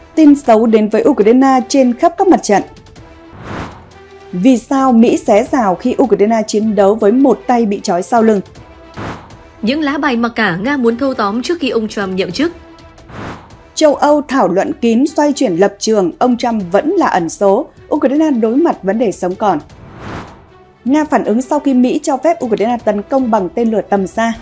Tin xấu đến với Ukraine trên khắp các mặt trận. Vì sao Mỹ xé rào khi Ukraine chiến đấu với một tay bị trói sau lưng? Những lá bài mặc cả Nga muốn thâu tóm trước khi ông Trump nhậm chức. Châu Âu thảo luận kín xoay chuyển lập trường, ông Trump vẫn là ẩn số, Ukraine đối mặt vấn đề sống còn. Nga phản ứng sau khi Mỹ cho phép Ukraine tấn công bằng tên lửa tầm xa.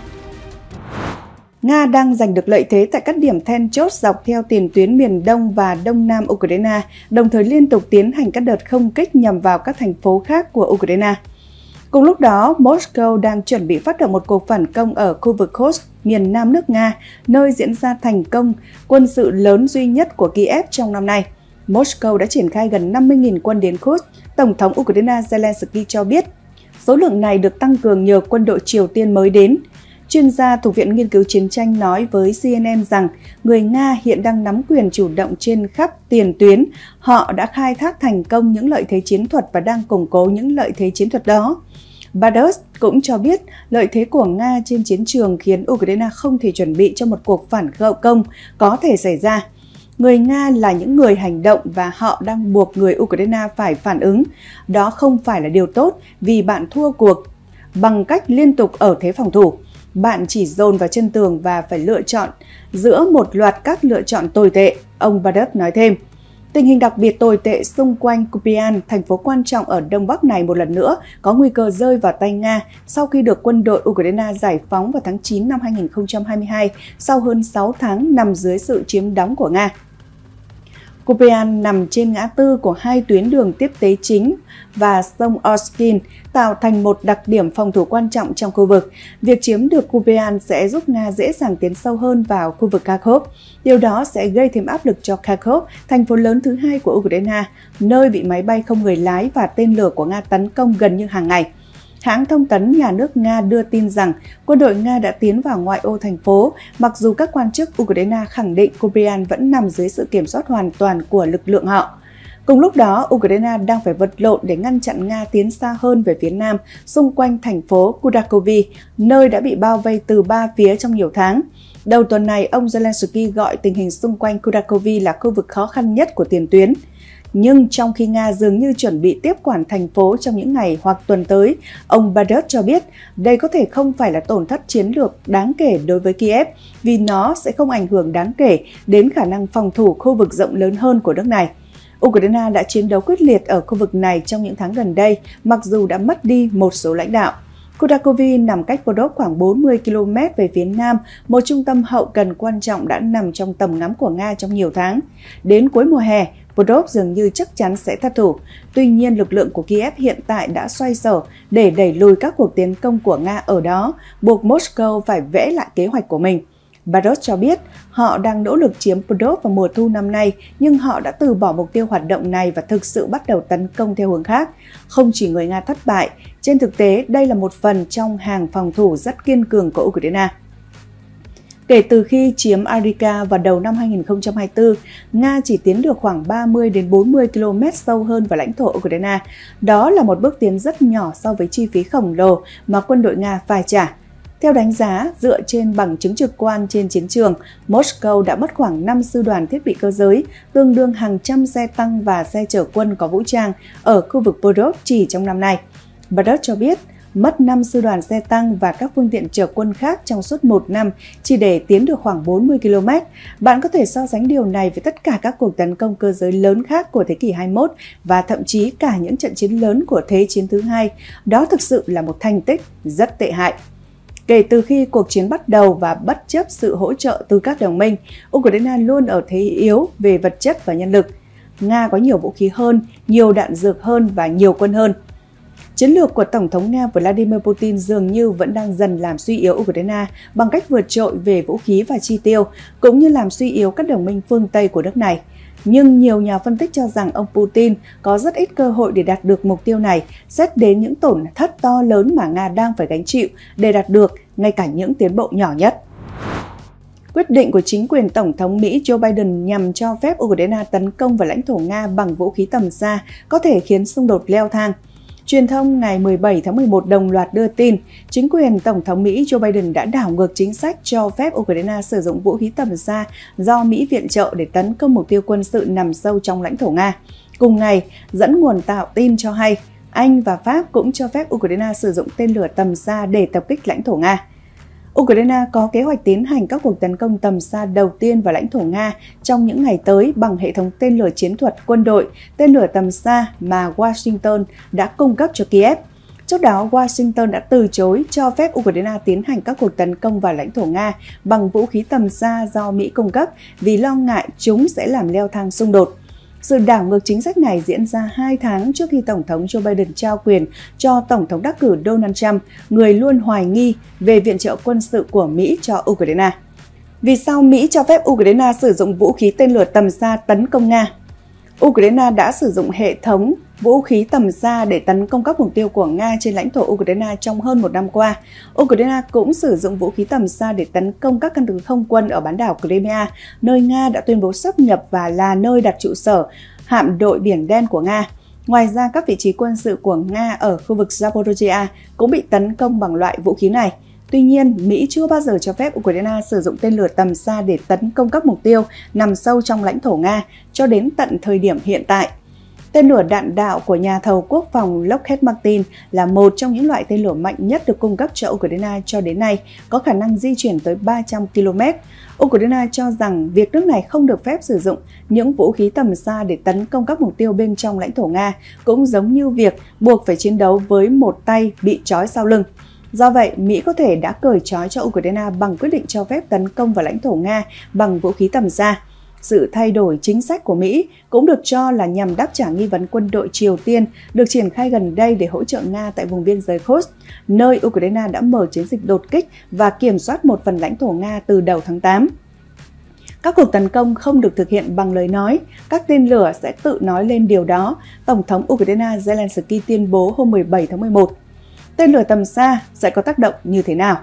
Nga đang giành được lợi thế tại các điểm then chốt dọc theo tiền tuyến miền đông và đông nam Ukraine, đồng thời liên tục tiến hành các đợt không kích nhằm vào các thành phố khác của Ukraine. Cùng lúc đó, Moscow đang chuẩn bị phát động một cuộc phản công ở khu vực Kursk, miền nam nước Nga, nơi diễn ra thành công quân sự lớn duy nhất của Kiev trong năm nay. Moscow đã triển khai gần 50.000 quân đến Kursk. Tổng thống Ukraine Zelensky cho biết, số lượng này được tăng cường nhờ quân đội Triều Tiên mới đến. Chuyên gia thuộc Viện Nghiên cứu Chiến tranh nói với CNN rằng người Nga hiện đang nắm quyền chủ động trên khắp tiền tuyến. Họ đã khai thác thành công những lợi thế chiến thuật và đang củng cố những lợi thế chiến thuật đó. Bados cũng cho biết lợi thế của Nga trên chiến trường khiến Ukraine không thể chuẩn bị cho một cuộc phản công có thể xảy ra. Người Nga là những người hành động và họ đang buộc người Ukraine phải phản ứng. Đó không phải là điều tốt vì bạn thua cuộc bằng cách liên tục ở thế phòng thủ. Bạn chỉ dồn vào chân tường và phải lựa chọn giữa một loạt các lựa chọn tồi tệ, ông Bados nói thêm. Tình hình đặc biệt tồi tệ xung quanh Kupiansk, thành phố quan trọng ở Đông Bắc này một lần nữa có nguy cơ rơi vào tay Nga sau khi được quân đội Ukraine giải phóng vào tháng 9 năm 2022 sau hơn 6 tháng nằm dưới sự chiếm đóng của Nga. Kupiansk nằm trên ngã tư của hai tuyến đường tiếp tế chính và sông Orskin, tạo thành một đặc điểm phòng thủ quan trọng trong khu vực. Việc chiếm được Kupiansk sẽ giúp Nga dễ dàng tiến sâu hơn vào khu vực Kharkov. Điều đó sẽ gây thêm áp lực cho Kharkov, thành phố lớn thứ hai của Ukraine, nơi bị máy bay không người lái và tên lửa của Nga tấn công gần như hàng ngày. Hãng thông tấn nhà nước Nga đưa tin rằng quân đội Nga đã tiến vào ngoại ô thành phố, mặc dù các quan chức Ukraine khẳng định Kupiansk vẫn nằm dưới sự kiểm soát hoàn toàn của lực lượng họ. Cùng lúc đó, Ukraine đang phải vật lộn để ngăn chặn Nga tiến xa hơn về phía nam, xung quanh thành phố Kurakovy, nơi đã bị bao vây từ ba phía trong nhiều tháng. Đầu tuần này, ông Zelensky gọi tình hình xung quanh Kurakovy là khu vực khó khăn nhất của tiền tuyến. Nhưng trong khi Nga dường như chuẩn bị tiếp quản thành phố trong những ngày hoặc tuần tới, ông Bados cho biết đây có thể không phải là tổn thất chiến lược đáng kể đối với Kiev vì nó sẽ không ảnh hưởng đáng kể đến khả năng phòng thủ khu vực rộng lớn hơn của nước này. Ukraine đã chiến đấu quyết liệt ở khu vực này trong những tháng gần đây, mặc dù đã mất đi một số lãnh đạo. Kurakovy nằm cách Podov khoảng 40 km về phía nam, một trung tâm hậu cần quan trọng đã nằm trong tầm ngắm của Nga trong nhiều tháng. Đến cuối mùa hè, Podov dường như chắc chắn sẽ thất thủ. Tuy nhiên, lực lượng của Kiev hiện tại đã xoay sở để đẩy lùi các cuộc tiến công của Nga ở đó, buộc Moscow phải vẽ lại kế hoạch của mình. Bados cho biết họ đang nỗ lực chiếm Podov vào mùa thu năm nay, nhưng họ đã từ bỏ mục tiêu hoạt động này và thực sự bắt đầu tấn công theo hướng khác. Không chỉ người Nga thất bại, trên thực tế đây là một phần trong hàng phòng thủ rất kiên cường của Ukraine. Kể từ khi chiếm Avdiivka vào đầu năm 2024, Nga chỉ tiến được khoảng 30 đến 40 km sâu hơn vào lãnh thổ Ukraine. Đó là một bước tiến rất nhỏ so với chi phí khổng lồ mà quân đội Nga phải trả. Theo đánh giá, dựa trên bằng chứng trực quan trên chiến trường, Moscow đã mất khoảng 5 sư đoàn thiết bị cơ giới, tương đương hàng trăm xe tăng và xe chở quân có vũ trang ở khu vực Podov chỉ trong năm nay. Bados cho biết, mất 5 sư đoàn xe tăng và các phương tiện chở quân khác trong suốt một năm chỉ để tiến được khoảng 40 km. Bạn có thể so sánh điều này với tất cả các cuộc tấn công cơ giới lớn khác của thế kỷ 21 và thậm chí cả những trận chiến lớn của Thế chiến thứ hai. Đó thực sự là một thành tích rất tệ hại. Kể từ khi cuộc chiến bắt đầu và bất chấp sự hỗ trợ từ các đồng minh, Ukraine luôn ở thế yếu về vật chất và nhân lực. Nga có nhiều vũ khí hơn, nhiều đạn dược hơn và nhiều quân hơn. Chiến lược của Tổng thống Nga Vladimir Putin dường như vẫn đang dần làm suy yếu Ukraine bằng cách vượt trội về vũ khí và chi tiêu, cũng như làm suy yếu các đồng minh phương Tây của nước này. Nhưng nhiều nhà phân tích cho rằng ông Putin có rất ít cơ hội để đạt được mục tiêu này, xét đến những tổn thất to lớn mà Nga đang phải gánh chịu để đạt được ngay cả những tiến bộ nhỏ nhất. Quyết định của chính quyền Tổng thống Mỹ Joe Biden nhằm cho phép Ukraine tấn công vào lãnh thổ Nga bằng vũ khí tầm xa có thể khiến xung đột leo thang. Truyền thông ngày 17 tháng 11 đồng loạt đưa tin, chính quyền Tổng thống Mỹ Joe Biden đã đảo ngược chính sách cho phép Ukraine sử dụng vũ khí tầm xa do Mỹ viện trợ để tấn công mục tiêu quân sự nằm sâu trong lãnh thổ Nga. Cùng ngày, dẫn nguồn tạo tin cho hay, Anh và Pháp cũng cho phép Ukraine sử dụng tên lửa tầm xa để tập kích lãnh thổ Nga. Ukraine có kế hoạch tiến hành các cuộc tấn công tầm xa đầu tiên vào lãnh thổ Nga trong những ngày tới bằng hệ thống tên lửa chiến thuật quân đội, tên lửa tầm xa mà Washington đã cung cấp cho Kiev. Trước đó, Washington đã từ chối cho phép Ukraine tiến hành các cuộc tấn công vào lãnh thổ Nga bằng vũ khí tầm xa do Mỹ cung cấp vì lo ngại chúng sẽ làm leo thang xung đột. Sự đảo ngược chính sách này diễn ra 2 tháng trước khi Tổng thống Joe Biden trao quyền cho Tổng thống đắc cử Donald Trump, người luôn hoài nghi về viện trợ quân sự của Mỹ cho Ukraine. Vì sao Mỹ cho phép Ukraine sử dụng vũ khí tên lửa tầm xa tấn công Nga? Ukraine đã sử dụng hệ thống vũ khí tầm xa để tấn công các mục tiêu của Nga trên lãnh thổ Ukraine trong hơn một năm qua. Ukraine cũng sử dụng vũ khí tầm xa để tấn công các căn cứ không quân ở bán đảo Crimea, nơi Nga đã tuyên bố sáp nhập và là nơi đặt trụ sở hạm đội Biển Đen của Nga. Ngoài ra, các vị trí quân sự của Nga ở khu vực Zaporizhia cũng bị tấn công bằng loại vũ khí này. Tuy nhiên, Mỹ chưa bao giờ cho phép Ukraine sử dụng tên lửa tầm xa để tấn công các mục tiêu nằm sâu trong lãnh thổ Nga cho đến tận thời điểm hiện tại. Tên lửa đạn đạo của nhà thầu quốc phòng Lockheed Martin là một trong những loại tên lửa mạnh nhất được cung cấp cho Ukraine cho đến nay, có khả năng di chuyển tới 300 km. Ukraine cho rằng việc nước này không được phép sử dụng những vũ khí tầm xa để tấn công các mục tiêu bên trong lãnh thổ Nga, cũng giống như việc buộc phải chiến đấu với một tay bị trói sau lưng. Do vậy, Mỹ có thể đã cởi trói cho Ukraine bằng quyết định cho phép tấn công vào lãnh thổ Nga bằng vũ khí tầm xa. Sự thay đổi chính sách của Mỹ cũng được cho là nhằm đáp trả nghi vấn quân đội Triều Tiên được triển khai gần đây để hỗ trợ Nga tại vùng biên giới Kursk, nơi Ukraine đã mở chiến dịch đột kích và kiểm soát một phần lãnh thổ Nga từ đầu tháng 8. Các cuộc tấn công không được thực hiện bằng lời nói, các tên lửa sẽ tự nói lên điều đó, Tổng thống Ukraine Zelensky tuyên bố hôm 17 tháng 11. Tên lửa tầm xa sẽ có tác động như thế nào?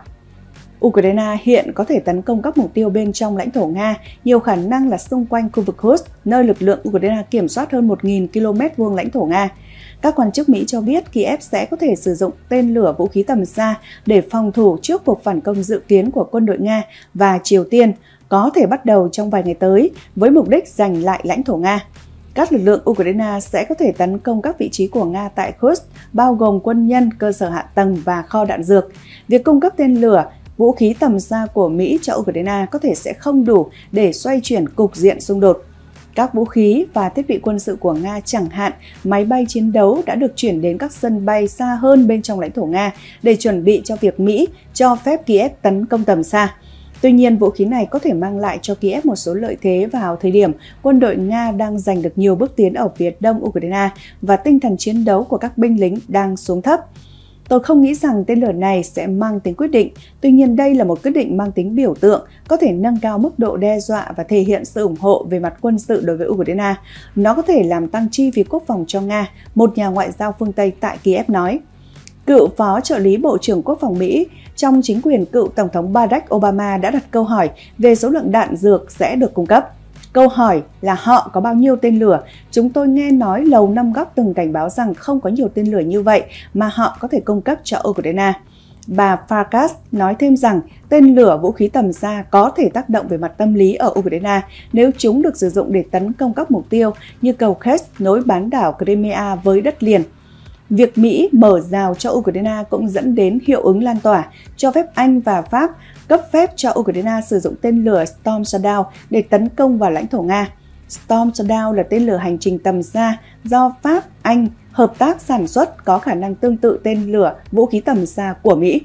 Ukraine hiện có thể tấn công các mục tiêu bên trong lãnh thổ Nga, nhiều khả năng là xung quanh khu vực Kursk, nơi lực lượng Ukraine kiểm soát hơn 1.000 km vuông lãnh thổ Nga. Các quan chức Mỹ cho biết Kiev sẽ có thể sử dụng tên lửa vũ khí tầm xa để phòng thủ trước cuộc phản công dự kiến của quân đội Nga và Triều Tiên, có thể bắt đầu trong vài ngày tới với mục đích giành lại lãnh thổ Nga. Các lực lượng Ukraine sẽ có thể tấn công các vị trí của Nga tại Kursk, bao gồm quân nhân, cơ sở hạ tầng và kho đạn dược. Việc cung cấp tên lửa, vũ khí tầm xa của Mỹ cho Ukraine có thể sẽ không đủ để xoay chuyển cục diện xung đột. Các vũ khí và thiết bị quân sự của Nga, chẳng hạn máy bay chiến đấu, đã được chuyển đến các sân bay xa hơn bên trong lãnh thổ Nga để chuẩn bị cho việc Mỹ cho phép Kiev tấn công tầm xa. Tuy nhiên, vũ khí này có thể mang lại cho Kiev một số lợi thế vào thời điểm quân đội Nga đang giành được nhiều bước tiến ở phía đông Ukraine và tinh thần chiến đấu của các binh lính đang xuống thấp. Tôi không nghĩ rằng tên lửa này sẽ mang tính quyết định, tuy nhiên đây là một quyết định mang tính biểu tượng, có thể nâng cao mức độ đe dọa và thể hiện sự ủng hộ về mặt quân sự đối với Ukraine. Nó có thể làm tăng chi phí quốc phòng cho Nga, một nhà ngoại giao phương Tây tại Kiev nói. Cựu phó trợ lý Bộ trưởng Quốc phòng Mỹ trong chính quyền cựu Tổng thống Barack Obama đã đặt câu hỏi về số lượng đạn dược sẽ được cung cấp. Câu hỏi là họ có bao nhiêu tên lửa? Chúng tôi nghe nói Lầu Năm Góc từng cảnh báo rằng không có nhiều tên lửa như vậy mà họ có thể cung cấp cho Ukraine. Bà Farkas nói thêm rằng tên lửa vũ khí tầm xa có thể tác động về mặt tâm lý ở Ukraine nếu chúng được sử dụng để tấn công các mục tiêu như cầu Kerch nối bán đảo Crimea với đất liền. Việc Mỹ mở rào cho Ukraine cũng dẫn đến hiệu ứng lan tỏa, cho phép Anh và Pháp cấp phép cho Ukraine sử dụng tên lửa Storm Shadow để tấn công vào lãnh thổ Nga. Storm Shadow là tên lửa hành trình tầm xa do Pháp, Anh hợp tác sản xuất, có khả năng tương tự tên lửa vũ khí tầm xa của Mỹ.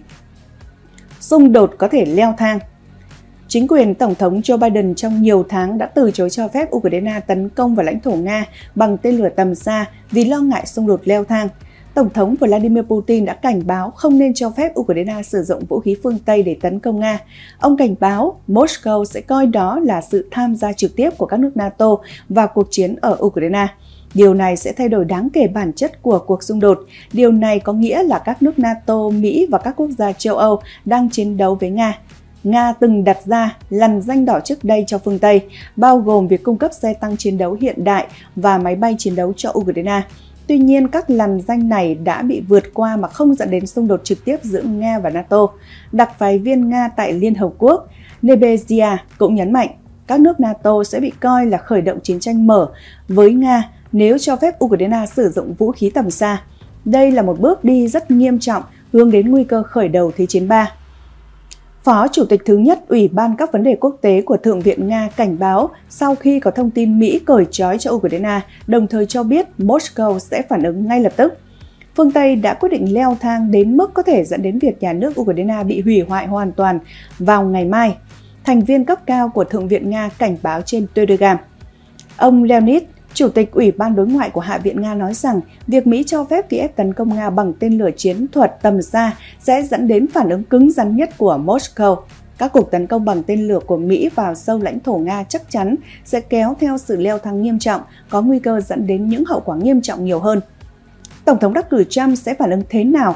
Xung đột có thể leo thang. Chính quyền Tổng thống Joe Biden trong nhiều tháng đã từ chối cho phép Ukraine tấn công vào lãnh thổ Nga bằng tên lửa tầm xa vì lo ngại xung đột leo thang. Tổng thống Vladimir Putin đã cảnh báo không nên cho phép Ukraine sử dụng vũ khí phương Tây để tấn công Nga. Ông cảnh báo Moscow sẽ coi đó là sự tham gia trực tiếp của các nước NATO vào cuộc chiến ở Ukraine. Điều này sẽ thay đổi đáng kể bản chất của cuộc xung đột. Điều này có nghĩa là các nước NATO, Mỹ và các quốc gia châu Âu đang chiến đấu với Nga. Nga từng đặt ra lằn ranh đỏ trước đây cho phương Tây, bao gồm việc cung cấp xe tăng chiến đấu hiện đại và máy bay chiến đấu cho Ukraine. Tuy nhiên, các lằn ranh này đã bị vượt qua mà không dẫn đến xung đột trực tiếp giữa Nga và NATO. Đặc phái viên Nga tại Liên Hợp Quốc Nebezia cũng nhấn mạnh các nước NATO sẽ bị coi là khởi động chiến tranh mở với Nga nếu cho phép Ukraine sử dụng vũ khí tầm xa. Đây là một bước đi rất nghiêm trọng hướng đến nguy cơ khởi đầu Thế chiến 3. Phó Chủ tịch thứ nhất Ủy ban các vấn đề quốc tế của Thượng viện Nga cảnh báo sau khi có thông tin Mỹ cởi trói cho Ukraine, đồng thời cho biết Moscow sẽ phản ứng ngay lập tức. Phương Tây đã quyết định leo thang đến mức có thể dẫn đến việc nhà nước Ukraine bị hủy hoại hoàn toàn vào ngày mai. Thành viên cấp cao của Thượng viện Nga cảnh báo trên Telegram. Ông Leonid, Chủ tịch Ủy ban Đối ngoại của Hạ viện Nga nói rằng việc Mỹ cho phép Kiev tấn công Nga bằng tên lửa chiến thuật tầm xa sẽ dẫn đến phản ứng cứng rắn nhất của Moscow. Các cuộc tấn công bằng tên lửa của Mỹ vào sâu lãnh thổ Nga chắc chắn sẽ kéo theo sự leo thang nghiêm trọng, có nguy cơ dẫn đến những hậu quả nghiêm trọng nhiều hơn. Tổng thống đắc cử Trump sẽ phản ứng thế nào?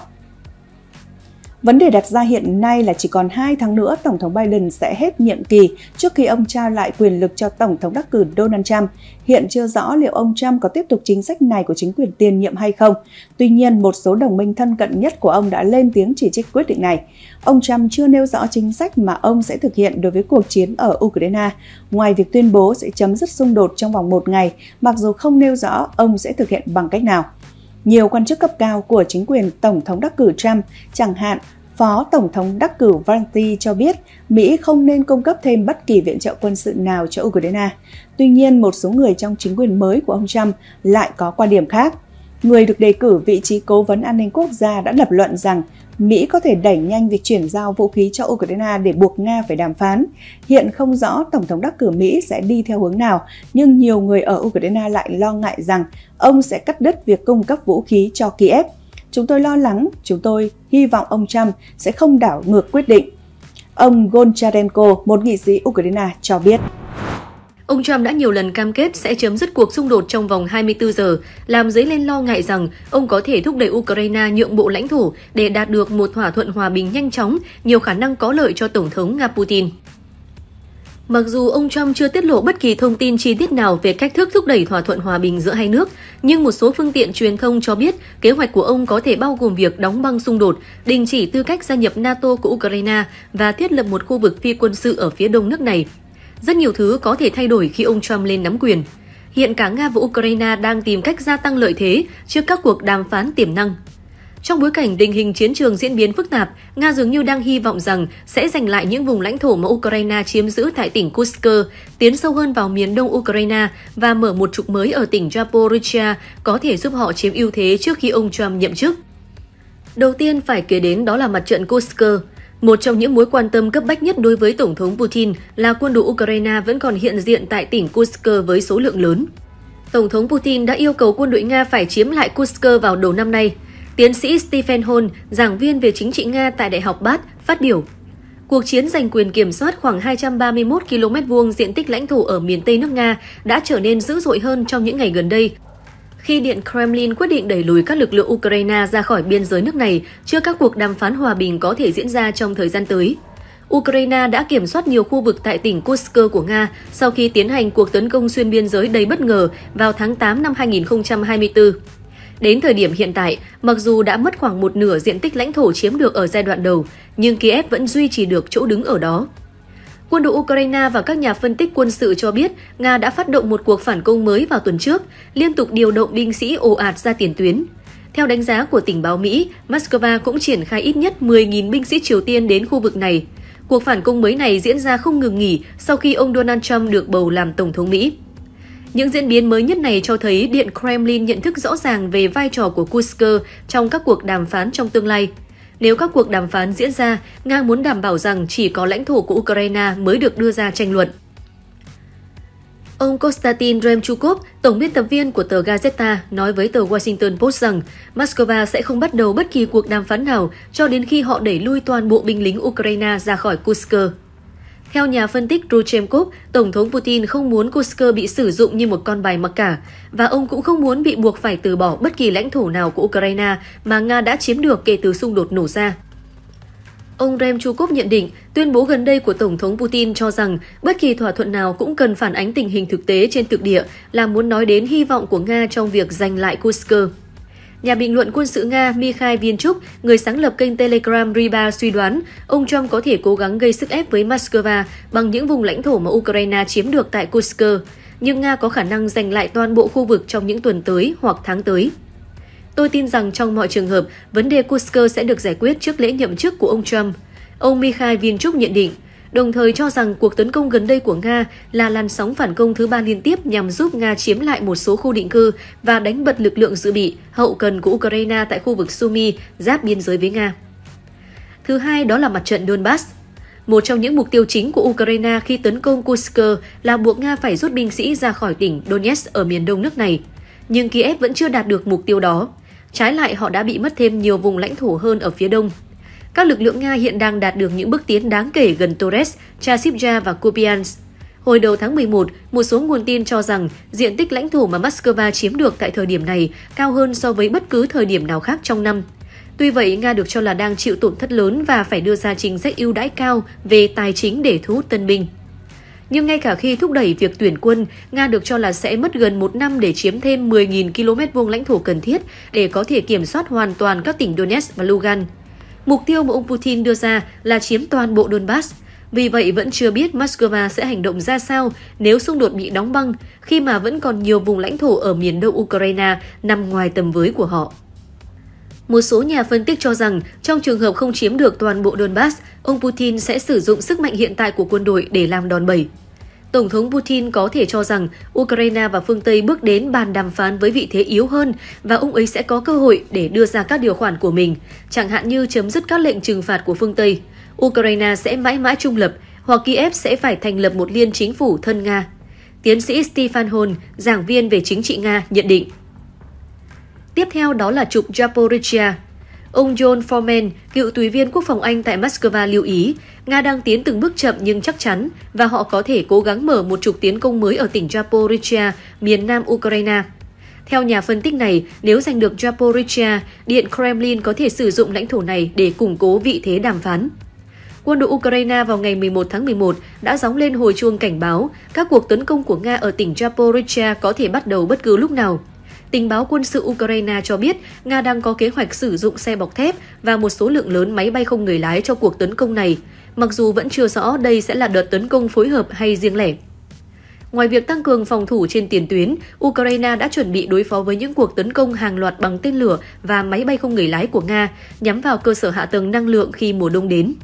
Vấn đề đặt ra hiện nay là chỉ còn 2 tháng nữa Tổng thống Biden sẽ hết nhiệm kỳ trước khi ông trao lại quyền lực cho Tổng thống đắc cử Donald Trump. Hiện chưa rõ liệu ông Trump có tiếp tục chính sách này của chính quyền tiền nhiệm hay không. Tuy nhiên, một số đồng minh thân cận nhất của ông đã lên tiếng chỉ trích quyết định này. Ông Trump chưa nêu rõ chính sách mà ông sẽ thực hiện đối với cuộc chiến ở Ukraine, ngoài việc tuyên bố sẽ chấm dứt xung đột trong vòng 1 ngày, mặc dù không nêu rõ ông sẽ thực hiện bằng cách nào. Nhiều quan chức cấp cao của chính quyền Tổng thống đắc cử Trump, chẳng hạn Phó Tổng thống đắc cử Vance cho biết Mỹ không nên cung cấp thêm bất kỳ viện trợ quân sự nào cho Ukraine. Tuy nhiên, một số người trong chính quyền mới của ông Trump lại có quan điểm khác. Người được đề cử vị trí cố vấn an ninh quốc gia đã lập luận rằng Mỹ có thể đẩy nhanh việc chuyển giao vũ khí cho Ukraine để buộc Nga phải đàm phán. Hiện không rõ Tổng thống đắc cử Mỹ sẽ đi theo hướng nào, nhưng nhiều người ở Ukraine lại lo ngại rằng ông sẽ cắt đứt việc cung cấp vũ khí cho Kiev. Chúng tôi lo lắng, chúng tôi hy vọng ông Trump sẽ không đảo ngược quyết định. Ông Goncharenko, một nghị sĩ Ukraine, cho biết. Ông Trump đã nhiều lần cam kết sẽ chấm dứt cuộc xung đột trong vòng 24 giờ, làm dấy lên lo ngại rằng ông có thể thúc đẩy Ukraine nhượng bộ lãnh thổ để đạt được một thỏa thuận hòa bình nhanh chóng, nhiều khả năng có lợi cho Tổng thống Nga Putin. Mặc dù ông Trump chưa tiết lộ bất kỳ thông tin chi tiết nào về cách thức thúc đẩy thỏa thuận hòa bình giữa hai nước, nhưng một số phương tiện truyền thông cho biết kế hoạch của ông có thể bao gồm việc đóng băng xung đột, đình chỉ tư cách gia nhập NATO của Ukraine và thiết lập một khu vực phi quân sự ở phía đông nước này. Rất nhiều thứ có thể thay đổi khi ông Trump lên nắm quyền. Hiện cả Nga và Ukraine đang tìm cách gia tăng lợi thế trước các cuộc đàm phán tiềm năng. Trong bối cảnh tình hình chiến trường diễn biến phức tạp, Nga dường như đang hy vọng rằng sẽ giành lại những vùng lãnh thổ mà Ukraine chiếm giữ tại tỉnh Kursk, tiến sâu hơn vào miền đông Ukraine và mở một trục mới ở tỉnh Zaporizhia có thể giúp họ chiếm ưu thế trước khi ông Trump nhậm chức. Đầu tiên phải kể đến đó là mặt trận Kursk. Một trong những mối quan tâm cấp bách nhất đối với Tổng thống Putin là quân đội Ukraine vẫn còn hiện diện tại tỉnh Kursk với số lượng lớn. Tổng thống Putin đã yêu cầu quân đội Nga phải chiếm lại Kursk vào đầu năm nay. Tiến sĩ Stephen Hall, giảng viên về chính trị Nga tại Đại học Bath, phát biểu. Cuộc chiến giành quyền kiểm soát khoảng 231 km² diện tích lãnh thổ ở miền Tây nước Nga đã trở nên dữ dội hơn trong những ngày gần đây, khi Điện Kremlin quyết định đẩy lùi các lực lượng Ukraine ra khỏi biên giới nước này trước các cuộc đàm phán hòa bình có thể diễn ra trong thời gian tới. Ukraine đã kiểm soát nhiều khu vực tại tỉnh Kursk của Nga sau khi tiến hành cuộc tấn công xuyên biên giới đầy bất ngờ vào tháng 8 năm 2024. Đến thời điểm hiện tại, mặc dù đã mất khoảng một nửa diện tích lãnh thổ chiếm được ở giai đoạn đầu, nhưng Kiev vẫn duy trì được chỗ đứng ở đó. Quân đội Ukraine và các nhà phân tích quân sự cho biết Nga đã phát động một cuộc phản công mới vào tuần trước, liên tục điều động binh sĩ ồ ạt ra tiền tuyến. Theo đánh giá của tình báo Mỹ, Moscow cũng triển khai ít nhất 10.000 binh sĩ Triều Tiên đến khu vực này. Cuộc phản công mới này diễn ra không ngừng nghỉ sau khi ông Donald Trump được bầu làm Tổng thống Mỹ. Những diễn biến mới nhất này cho thấy Điện Kremlin nhận thức rõ ràng về vai trò của Kursk trong các cuộc đàm phán trong tương lai. Nếu các cuộc đàm phán diễn ra, Nga muốn đảm bảo rằng chỉ có lãnh thổ của Ukraine mới được đưa ra tranh luận. Ông Konstantin Remchukov, tổng biên tập viên của tờ Gazeta, nói với tờ Washington Post rằng Moscow sẽ không bắt đầu bất kỳ cuộc đàm phán nào cho đến khi họ đẩy lui toàn bộ binh lính Ukraine ra khỏi Kursk. Theo nhà phân tích Rodchenkov, Tổng thống Putin không muốn Kursk bị sử dụng như một con bài mặc cả, và ông cũng không muốn bị buộc phải từ bỏ bất kỳ lãnh thổ nào của Ukraine mà Nga đã chiếm được kể từ xung đột nổ ra. Ông Remchukov nhận định, tuyên bố gần đây của Tổng thống Putin cho rằng bất kỳ thỏa thuận nào cũng cần phản ánh tình hình thực tế trên thực địa là muốn nói đến hy vọng của Nga trong việc giành lại Kursk. Nhà bình luận quân sự Nga Mikhail Vinchuk, người sáng lập kênh Telegram Rybar suy đoán ông Trump có thể cố gắng gây sức ép với Moscow bằng những vùng lãnh thổ mà Ukraine chiếm được tại Kursk, nhưng Nga có khả năng giành lại toàn bộ khu vực trong những tuần tới hoặc tháng tới. Tôi tin rằng trong mọi trường hợp, vấn đề Kursk sẽ được giải quyết trước lễ nhậm chức của ông Trump. Ông Mikhail Vinchuk nhận định, đồng thời cho rằng cuộc tấn công gần đây của Nga là làn sóng phản công thứ 3 liên tiếp nhằm giúp Nga chiếm lại một số khu định cư và đánh bật lực lượng dự bị, hậu cần của Ukraine tại khu vực Sumy, giáp biên giới với Nga. Thứ hai đó là mặt trận Donbass. Một trong những mục tiêu chính của Ukraine khi tấn công Kursk là buộc Nga phải rút binh sĩ ra khỏi tỉnh Donetsk ở miền đông nước này. Nhưng Kiev vẫn chưa đạt được mục tiêu đó. Trái lại, họ đã bị mất thêm nhiều vùng lãnh thổ hơn ở phía đông. Các lực lượng Nga hiện đang đạt được những bước tiến đáng kể gần Torres, Chasiv-Yar và Kupiansk. Hồi đầu tháng 11, một số nguồn tin cho rằng diện tích lãnh thổ mà Moscow chiếm được tại thời điểm này cao hơn so với bất cứ thời điểm nào khác trong năm. Tuy vậy, Nga được cho là đang chịu tổn thất lớn và phải đưa ra chính sách ưu đãi cao về tài chính để thu hút tân binh. Nhưng ngay cả khi thúc đẩy việc tuyển quân, Nga được cho là sẽ mất gần 1 năm để chiếm thêm 10.000 km vuông lãnh thổ cần thiết để có thể kiểm soát hoàn toàn các tỉnh Donetsk và Lugan. Mục tiêu mà ông Putin đưa ra là chiếm toàn bộ Donbass. Vì vậy, vẫn chưa biết Moscow sẽ hành động ra sao nếu xung đột bị đóng băng, khi mà vẫn còn nhiều vùng lãnh thổ ở miền đông Ukraine nằm ngoài tầm với của họ. Một số nhà phân tích cho rằng, trong trường hợp không chiếm được toàn bộ Donbass, ông Putin sẽ sử dụng sức mạnh hiện tại của quân đội để làm đòn bẩy. Tổng thống Putin có thể cho rằng Ukraine và phương Tây bước đến bàn đàm phán với vị thế yếu hơn và ông ấy sẽ có cơ hội để đưa ra các điều khoản của mình, chẳng hạn như chấm dứt các lệnh trừng phạt của phương Tây. Ukraine sẽ mãi mãi trung lập, hoặc Kiev sẽ phải thành lập một liên chính phủ thân Nga. Tiến sĩ Stefan Hon, giảng viên về chính trị Nga, nhận định. Tiếp theo đó là trục Zaporizhzhia. Ông John Foreman, cựu tùy viên quốc phòng Anh tại Moscow lưu ý, Nga đang tiến từng bước chậm nhưng chắc chắn và họ có thể cố gắng mở một trục tiến công mới ở tỉnh Zaporizhzhia, miền nam Ukraine. Theo nhà phân tích này, nếu giành được Zaporizhzhia, Điện Kremlin có thể sử dụng lãnh thổ này để củng cố vị thế đàm phán. Quân đội Ukraine vào ngày 11 tháng 11 đã gióng lên hồi chuông cảnh báo các cuộc tấn công của Nga ở tỉnh Zaporizhzhia có thể bắt đầu bất cứ lúc nào. Tình báo quân sự Ukraine cho biết Nga đang có kế hoạch sử dụng xe bọc thép và một số lượng lớn máy bay không người lái cho cuộc tấn công này, mặc dù vẫn chưa rõ đây sẽ là đợt tấn công phối hợp hay riêng lẻ. Ngoài việc tăng cường phòng thủ trên tiền tuyến, Ukraine đã chuẩn bị đối phó với những cuộc tấn công hàng loạt bằng tên lửa và máy bay không người lái của Nga nhắm vào cơ sở hạ tầng năng lượng khi mùa đông đến.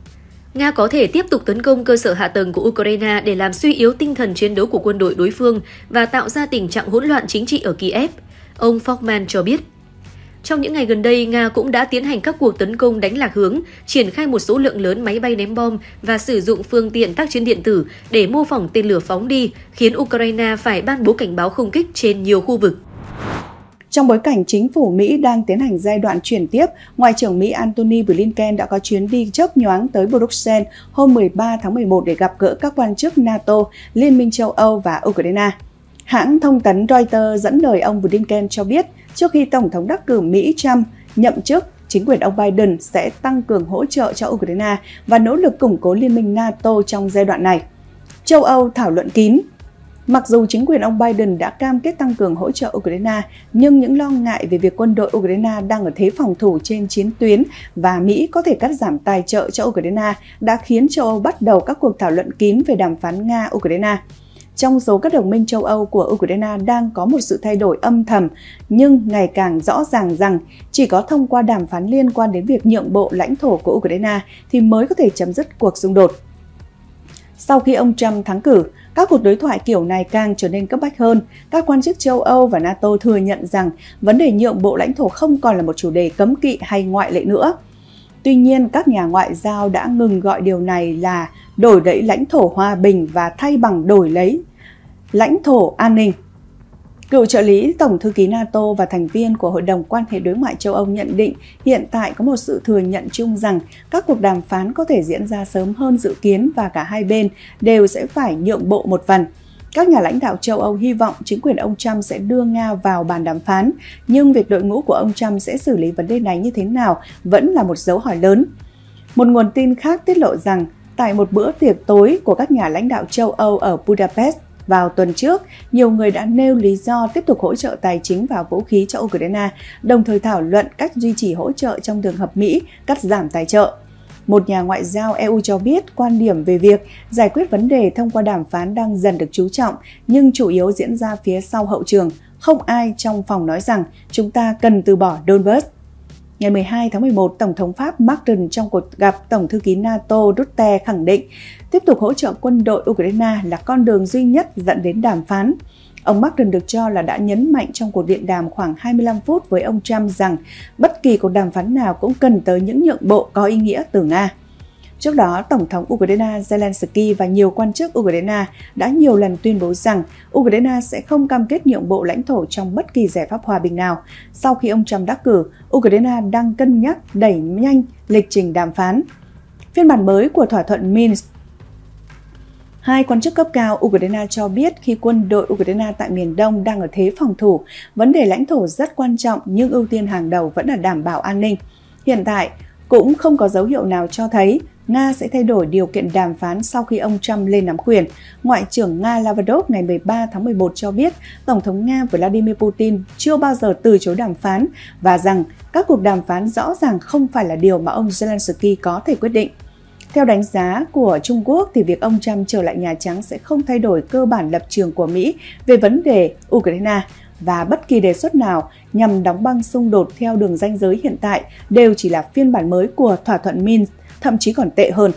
Nga có thể tiếp tục tấn công cơ sở hạ tầng của Ukraine để làm suy yếu tinh thần chiến đấu của quân đội đối phương và tạo ra tình trạng hỗn loạn chính trị ở Kiev, ông Fogman cho biết. Trong những ngày gần đây, Nga cũng đã tiến hành các cuộc tấn công đánh lạc hướng, triển khai một số lượng lớn máy bay ném bom và sử dụng phương tiện tác chiến điện tử để mô phỏng tên lửa phóng đi, khiến Ukraine phải ban bố cảnh báo không kích trên nhiều khu vực. Trong bối cảnh chính phủ Mỹ đang tiến hành giai đoạn chuyển tiếp, Ngoại trưởng Mỹ Antony Blinken đã có chuyến đi chớp nhoáng tới Bruxelles hôm 13 tháng 11 để gặp gỡ các quan chức NATO, Liên minh châu Âu và Ukraine. Hãng thông tấn Reuters dẫn lời ông Blinken cho biết, trước khi Tổng thống đắc cử Mỹ Trump nhậm chức, chính quyền ông Biden sẽ tăng cường hỗ trợ cho Ukraine và nỗ lực củng cố Liên minh NATO trong giai đoạn này. Châu Âu thảo luận kín. Mặc dù chính quyền ông Biden đã cam kết tăng cường hỗ trợ Ukraine, nhưng những lo ngại về việc quân đội Ukraine đang ở thế phòng thủ trên chiến tuyến và Mỹ có thể cắt giảm tài trợ cho Ukraine đã khiến châu Âu bắt đầu các cuộc thảo luận kín về đàm phán Nga-Ukraine. Trong số các đồng minh châu Âu của Ukraine đang có một sự thay đổi âm thầm, nhưng ngày càng rõ ràng rằng chỉ có thông qua đàm phán liên quan đến việc nhượng bộ lãnh thổ của Ukraine thì mới có thể chấm dứt cuộc xung đột. Sau khi ông Trump thắng cử, các cuộc đối thoại kiểu này càng trở nên cấp bách hơn. Các quan chức châu Âu và NATO thừa nhận rằng vấn đề nhượng bộ lãnh thổ không còn là một chủ đề cấm kỵ hay ngoại lệ nữa. Tuy nhiên, các nhà ngoại giao đã ngừng gọi điều này là đổi lấy lãnh thổ hòa bình và thay bằng đổi lấy lãnh thổ an ninh. Cựu trợ lý Tổng thư ký NATO và thành viên của Hội đồng Quan hệ Đối ngoại châu Âu nhận định hiện tại có một sự thừa nhận chung rằng các cuộc đàm phán có thể diễn ra sớm hơn dự kiến và cả hai bên đều sẽ phải nhượng bộ một phần. Các nhà lãnh đạo châu Âu hy vọng chính quyền ông Trump sẽ đưa Nga vào bàn đàm phán, nhưng việc đội ngũ của ông Trump sẽ xử lý vấn đề này như thế nào vẫn là một dấu hỏi lớn. Một nguồn tin khác tiết lộ rằng tại một bữa tiệc tối của các nhà lãnh đạo châu Âu ở Budapest Vào tuần trước, nhiều người đã nêu lý do tiếp tục hỗ trợ tài chính và vũ khí cho Ukraine, đồng thời thảo luận cách duy trì hỗ trợ trong trường hợp Mỹ cắt giảm tài trợ. Một nhà ngoại giao EU cho biết quan điểm về việc giải quyết vấn đề thông qua đàm phán đang dần được chú trọng, nhưng chủ yếu diễn ra phía sau hậu trường. Không ai trong phòng nói rằng chúng ta cần từ bỏ Donbass. Ngày 12 tháng 11, Tổng thống Pháp Macron trong cuộc gặp Tổng thư ký NATO Rutte khẳng định tiếp tục hỗ trợ quân đội Ukraine là con đường duy nhất dẫn đến đàm phán. Ông Macron được cho là đã nhấn mạnh trong cuộc điện đàm khoảng 25 phút với ông Trump rằng bất kỳ cuộc đàm phán nào cũng cần tới những nhượng bộ có ý nghĩa từ Nga. Trước đó, Tổng thống Ukraine Zelensky và nhiều quan chức Ukraine đã nhiều lần tuyên bố rằng Ukraine sẽ không cam kết nhượng bộ lãnh thổ trong bất kỳ giải pháp hòa bình nào. Sau khi ông Trump đắc cử, Ukraine đang cân nhắc đẩy nhanh lịch trình đàm phán. Phiên bản mới của thỏa thuận Minsk. Hai quan chức cấp cao Ukraine cho biết khi quân đội Ukraine tại miền Đông đang ở thế phòng thủ, vấn đề lãnh thổ rất quan trọng nhưng ưu tiên hàng đầu vẫn là đảm bảo an ninh. Hiện tại, cũng không có dấu hiệu nào cho thấy Nga sẽ thay đổi điều kiện đàm phán sau khi ông Trump lên nắm quyền. Ngoại trưởng Nga Lavrov ngày 13 tháng 11 cho biết Tổng thống Nga Vladimir Putin chưa bao giờ từ chối đàm phán và rằng các cuộc đàm phán rõ ràng không phải là điều mà ông Zelensky có thể quyết định. Theo đánh giá của Trung Quốc, thì việc ông Trump trở lại Nhà Trắng sẽ không thay đổi cơ bản lập trường của Mỹ về vấn đề Ukraine, và bất kỳ đề xuất nào nhằm đóng băng xung đột theo đường ranh giới hiện tại đều chỉ là phiên bản mới của thỏa thuận Minsk, thậm chí còn tệ hơn.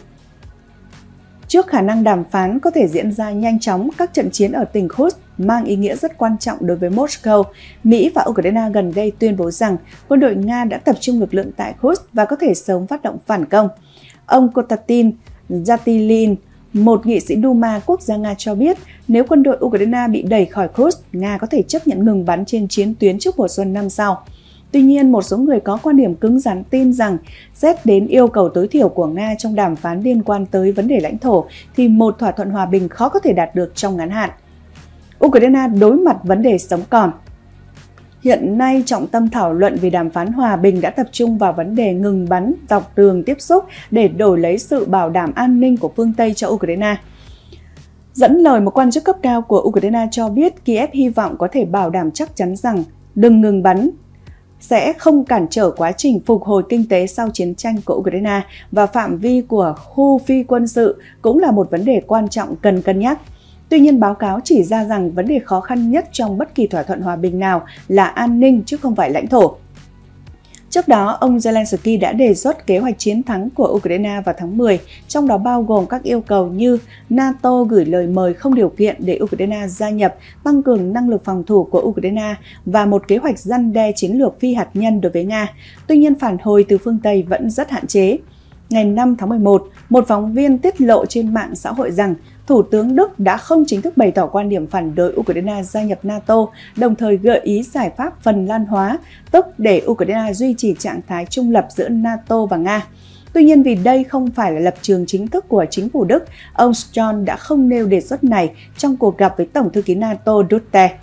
Trước khả năng đàm phán có thể diễn ra nhanh chóng, các trận chiến ở tỉnh Kursk mang ý nghĩa rất quan trọng đối với Moscow. Mỹ và Ukraine gần đây tuyên bố rằng quân đội Nga đã tập trung lực lượng tại Kursk và có thể sớm phát động phản công. Ông Konstantin Zatilin, một nghị sĩ Duma quốc gia Nga cho biết nếu quân đội Ukraine bị đẩy khỏi Kursk, Nga có thể chấp nhận ngừng bắn trên chiến tuyến trước mùa xuân năm sau. Tuy nhiên, một số người có quan điểm cứng rắn tin rằng xét đến yêu cầu tối thiểu của Nga trong đàm phán liên quan tới vấn đề lãnh thổ thì một thỏa thuận hòa bình khó có thể đạt được trong ngắn hạn. Ukraine đối mặt vấn đề sống còn. Hiện nay, trọng tâm thảo luận về đàm phán hòa bình đã tập trung vào vấn đề ngừng bắn dọc đường tiếp xúc để đổi lấy sự bảo đảm an ninh của phương Tây cho Ukraine. Dẫn lời một quan chức cấp cao của Ukraine cho biết Kiev hy vọng có thể bảo đảm chắc chắn rằng ngừng bắn sẽ không cản trở quá trình phục hồi kinh tế sau chiến tranh của Ukraine và phạm vi của khu phi quân sự cũng là một vấn đề quan trọng cần cân nhắc. Tuy nhiên, báo cáo chỉ ra rằng vấn đề khó khăn nhất trong bất kỳ thỏa thuận hòa bình nào là an ninh chứ không phải lãnh thổ. Trước đó, ông Zelensky đã đề xuất kế hoạch chiến thắng của Ukraine vào tháng 10, trong đó bao gồm các yêu cầu như NATO gửi lời mời không điều kiện để Ukraine gia nhập, tăng cường năng lực phòng thủ của Ukraine và một kế hoạch răn đe chiến lược phi hạt nhân đối với Nga. Tuy nhiên, phản hồi từ phương Tây vẫn rất hạn chế. Ngày 5 tháng 11, một phóng viên tiết lộ trên mạng xã hội rằng Thủ tướng Đức đã không chính thức bày tỏ quan điểm phản đối Ukraine gia nhập NATO, đồng thời gợi ý giải pháp Phần Lan hóa, tức để Ukraine duy trì trạng thái trung lập giữa NATO và Nga. Tuy nhiên, vì đây không phải là lập trường chính thức của chính phủ Đức, ông Scholz đã không nêu đề xuất này trong cuộc gặp với Tổng thư ký NATO Rutte.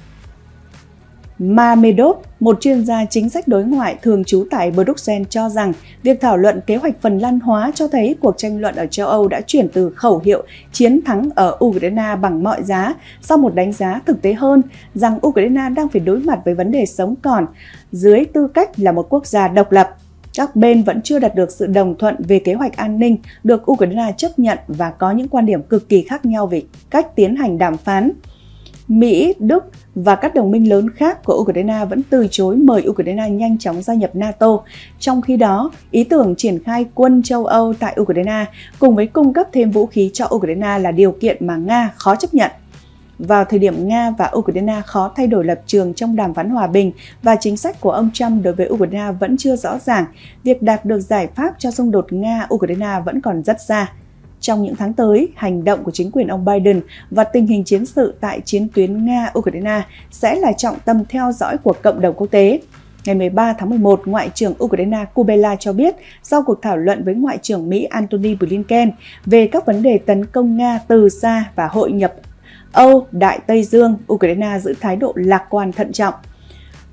Mamedov, một chuyên gia chính sách đối ngoại thường trú tại Bruxelles cho rằng việc thảo luận kế hoạch Phần Lan hóa cho thấy cuộc tranh luận ở châu Âu đã chuyển từ khẩu hiệu chiến thắng ở Ukraine bằng mọi giá sang một đánh giá thực tế hơn rằng Ukraine đang phải đối mặt với vấn đề sống còn dưới tư cách là một quốc gia độc lập. Các bên vẫn chưa đạt được sự đồng thuận về kế hoạch an ninh được Ukraine chấp nhận và có những quan điểm cực kỳ khác nhau về cách tiến hành đàm phán. Mỹ, Đức và các đồng minh lớn khác của Ukraine vẫn từ chối mời Ukraine nhanh chóng gia nhập NATO. Trong khi đó, ý tưởng triển khai quân châu Âu tại Ukraine cùng với cung cấp thêm vũ khí cho Ukraine là điều kiện mà Nga khó chấp nhận. Vào thời điểm Nga và Ukraine khó thay đổi lập trường trong đàm phán hòa bình và chính sách của ông Trump đối với Ukraine vẫn chưa rõ ràng, việc đạt được giải pháp cho xung đột Nga-Ukraine vẫn còn rất xa. Trong những tháng tới, hành động của chính quyền ông Biden và tình hình chiến sự tại chiến tuyến Nga-Ukraine sẽ là trọng tâm theo dõi của cộng đồng quốc tế. Ngày 13 tháng 11, Ngoại trưởng Ukraine Kubela cho biết sau cuộc thảo luận với Ngoại trưởng Mỹ Antony Blinken về các vấn đề tấn công Nga từ xa và hội nhập Âu Đại Tây Dương, Ukraine giữ thái độ lạc quan thận trọng.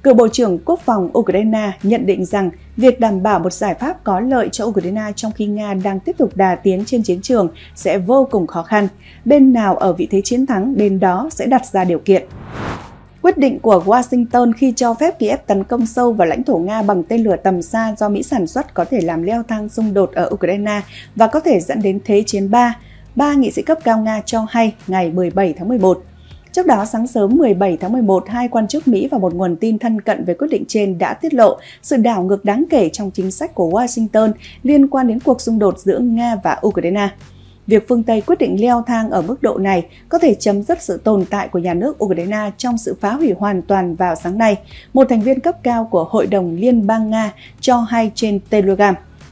Cựu Bộ trưởng Quốc phòng Ukraine nhận định rằng việc đảm bảo một giải pháp có lợi cho Ukraine trong khi Nga đang tiếp tục đà tiến trên chiến trường sẽ vô cùng khó khăn. Bên nào ở vị thế chiến thắng, bên đó sẽ đặt ra điều kiện. Quyết định của Washington khi cho phép Kiev tấn công sâu vào lãnh thổ Nga bằng tên lửa tầm xa do Mỹ sản xuất có thể làm leo thang xung đột ở Ukraine và có thể dẫn đến Thế chiến 3, ba nghị sĩ cấp cao Nga cho hay ngày 17 tháng 11. Trước đó, sáng sớm 17 tháng 11, hai quan chức Mỹ và một nguồn tin thân cận về quyết định trên đã tiết lộ sự đảo ngược đáng kể trong chính sách của Washington liên quan đến cuộc xung đột giữa Nga và Ukraine. Việc phương Tây quyết định leo thang ở mức độ này có thể chấm dứt sự tồn tại của nhà nước Ukraine trong sự phá hủy hoàn toàn vào sáng nay, một thành viên cấp cao của Hội đồng Liên bang Nga cho hay trên Telegram.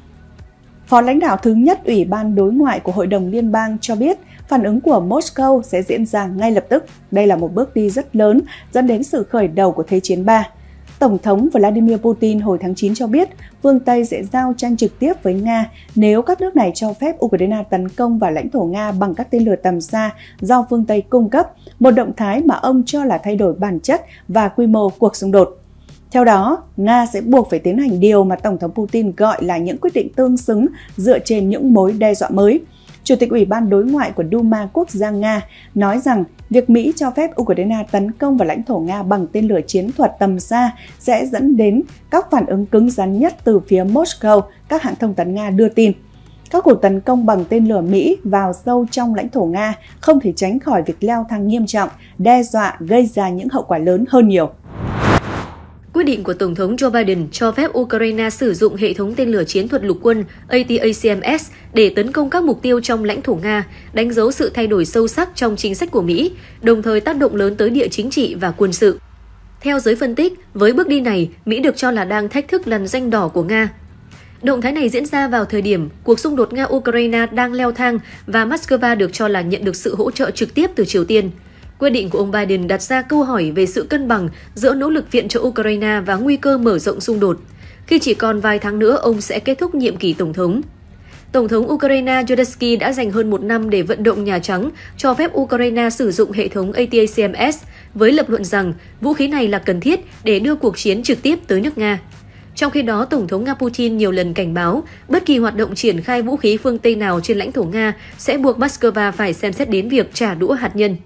Phó lãnh đạo thứ nhất Ủy ban Đối ngoại của Hội đồng Liên bang cho biết phản ứng của Moscow sẽ diễn ra ngay lập tức. Đây là một bước đi rất lớn dẫn đến sự khởi đầu của Thế chiến 3. Tổng thống Vladimir Putin hồi tháng 9 cho biết phương Tây sẽ giao tranh trực tiếp với Nga nếu các nước này cho phép Ukraine tấn công vào lãnh thổ Nga bằng các tên lửa tầm xa do phương Tây cung cấp, một động thái mà ông cho là thay đổi bản chất và quy mô cuộc xung đột. Theo đó, Nga sẽ buộc phải tiến hành điều mà Tổng thống Putin gọi là những quyết định tương xứng dựa trên những mối đe dọa mới. Chủ tịch Ủy ban Đối ngoại của Duma Quốc gia Nga nói rằng việc Mỹ cho phép Ukraine tấn công vào lãnh thổ Nga bằng tên lửa chiến thuật tầm xa sẽ dẫn đến các phản ứng cứng rắn nhất từ phía Moscow, các hãng thông tấn Nga đưa tin. Các cuộc tấn công bằng tên lửa Mỹ vào sâu trong lãnh thổ Nga không thể tránh khỏi việc leo thang nghiêm trọng, đe dọa gây ra những hậu quả lớn hơn nhiều. Quyết định của Tổng thống Joe Biden cho phép Ukraine sử dụng hệ thống tên lửa chiến thuật lục quân ATACMS để tấn công các mục tiêu trong lãnh thổ Nga, đánh dấu sự thay đổi sâu sắc trong chính sách của Mỹ, đồng thời tác động lớn tới địa chính trị và quân sự. Theo giới phân tích, với bước đi này, Mỹ được cho là đang thách thức lằn ranh đỏ của Nga. Động thái này diễn ra vào thời điểm cuộc xung đột Nga-Ukraine đang leo thang và Moscow được cho là nhận được sự hỗ trợ trực tiếp từ Triều Tiên. Quyết định của ông Biden đặt ra câu hỏi về sự cân bằng giữa nỗ lực viện trợ Ukraine và nguy cơ mở rộng xung đột, khi chỉ còn vài tháng nữa ông sẽ kết thúc nhiệm kỳ Tổng thống. Tổng thống Ukraine Zelensky đã dành hơn một năm để vận động Nhà Trắng cho phép Ukraine sử dụng hệ thống ATACMS, với lập luận rằng vũ khí này là cần thiết để đưa cuộc chiến trực tiếp tới nước Nga. Trong khi đó, Tổng thống Nga Putin nhiều lần cảnh báo bất kỳ hoạt động triển khai vũ khí phương Tây nào trên lãnh thổ Nga sẽ buộc Moscow phải xem xét đến việc trả đũa hạt nhân.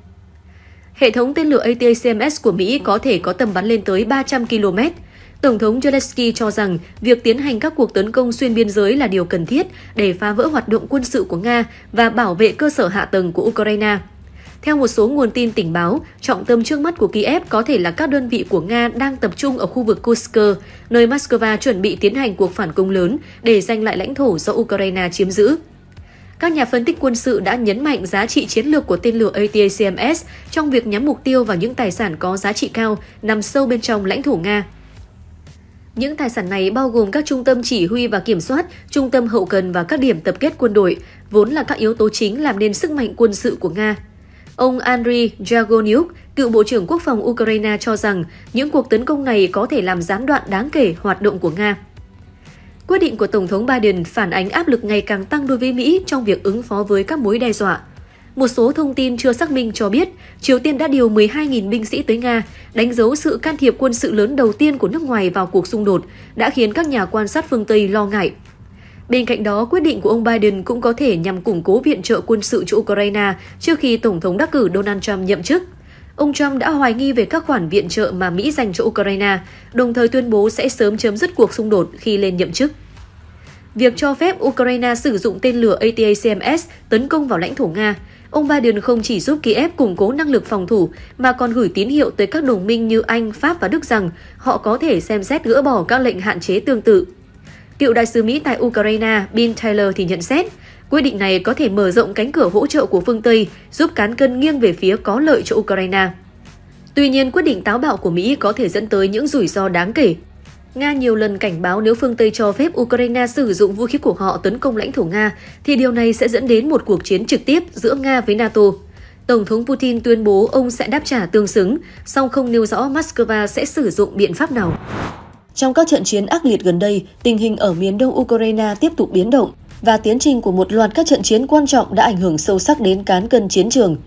Hệ thống tên lửa ATACMS của Mỹ có thể có tầm bắn lên tới 300 km. Tổng thống Zelensky cho rằng việc tiến hành các cuộc tấn công xuyên biên giới là điều cần thiết để phá vỡ hoạt động quân sự của Nga và bảo vệ cơ sở hạ tầng của Ukraine. Theo một số nguồn tin tình báo, trọng tâm trước mắt của Kiev có thể là các đơn vị của Nga đang tập trung ở khu vực Kursk, nơi Moscow chuẩn bị tiến hành cuộc phản công lớn để giành lại lãnh thổ do Ukraine chiếm giữ. Các nhà phân tích quân sự đã nhấn mạnh giá trị chiến lược của tên lửa ATACMS trong việc nhắm mục tiêu vào những tài sản có giá trị cao nằm sâu bên trong lãnh thổ Nga. Những tài sản này bao gồm các trung tâm chỉ huy và kiểm soát, trung tâm hậu cần và các điểm tập kết quân đội, vốn là các yếu tố chính làm nên sức mạnh quân sự của Nga. Ông Andriy Yagonyuk, cựu Bộ trưởng Quốc phòng Ukraine cho rằng những cuộc tấn công này có thể làm gián đoạn đáng kể hoạt động của Nga. Quyết định của Tổng thống Biden phản ánh áp lực ngày càng tăng đối với Mỹ trong việc ứng phó với các mối đe dọa. Một số thông tin chưa xác minh cho biết Triều Tiên đã điều 12.000 binh sĩ tới Nga, đánh dấu sự can thiệp quân sự lớn đầu tiên của nước ngoài vào cuộc xung đột, đã khiến các nhà quan sát phương Tây lo ngại. Bên cạnh đó, quyết định của ông Biden cũng có thể nhằm củng cố viện trợ quân sự cho Ukraine trước khi Tổng thống đắc cử Donald Trump nhậm chức. Ông Trump đã hoài nghi về các khoản viện trợ mà Mỹ dành cho Ukraine, đồng thời tuyên bố sẽ sớm chấm dứt cuộc xung đột khi lên nhậm chức. Việc cho phép Ukraine sử dụng tên lửa ATACMS tấn công vào lãnh thổ Nga, ông Biden không chỉ giúp Kiev củng cố năng lực phòng thủ mà còn gửi tín hiệu tới các đồng minh như Anh, Pháp và Đức rằng họ có thể xem xét gỡ bỏ các lệnh hạn chế tương tự. Cựu đại sứ Mỹ tại Ukraine Bill Taylor thì nhận xét, quyết định này có thể mở rộng cánh cửa hỗ trợ của phương Tây, giúp cán cân nghiêng về phía có lợi cho Ukraine. Tuy nhiên, quyết định táo bạo của Mỹ có thể dẫn tới những rủi ro đáng kể. Nga nhiều lần cảnh báo nếu phương Tây cho phép Ukraine sử dụng vũ khí của họ tấn công lãnh thổ Nga, thì điều này sẽ dẫn đến một cuộc chiến trực tiếp giữa Nga với NATO. Tổng thống Putin tuyên bố ông sẽ đáp trả tương xứng, song không nêu rõ Moscow sẽ sử dụng biện pháp nào. Trong các trận chiến ác liệt gần đây, tình hình ở miền đông Ukraine tiếp tục biến động và tiến trình của một loạt các trận chiến quan trọng đã ảnh hưởng sâu sắc đến cán cân chiến trường.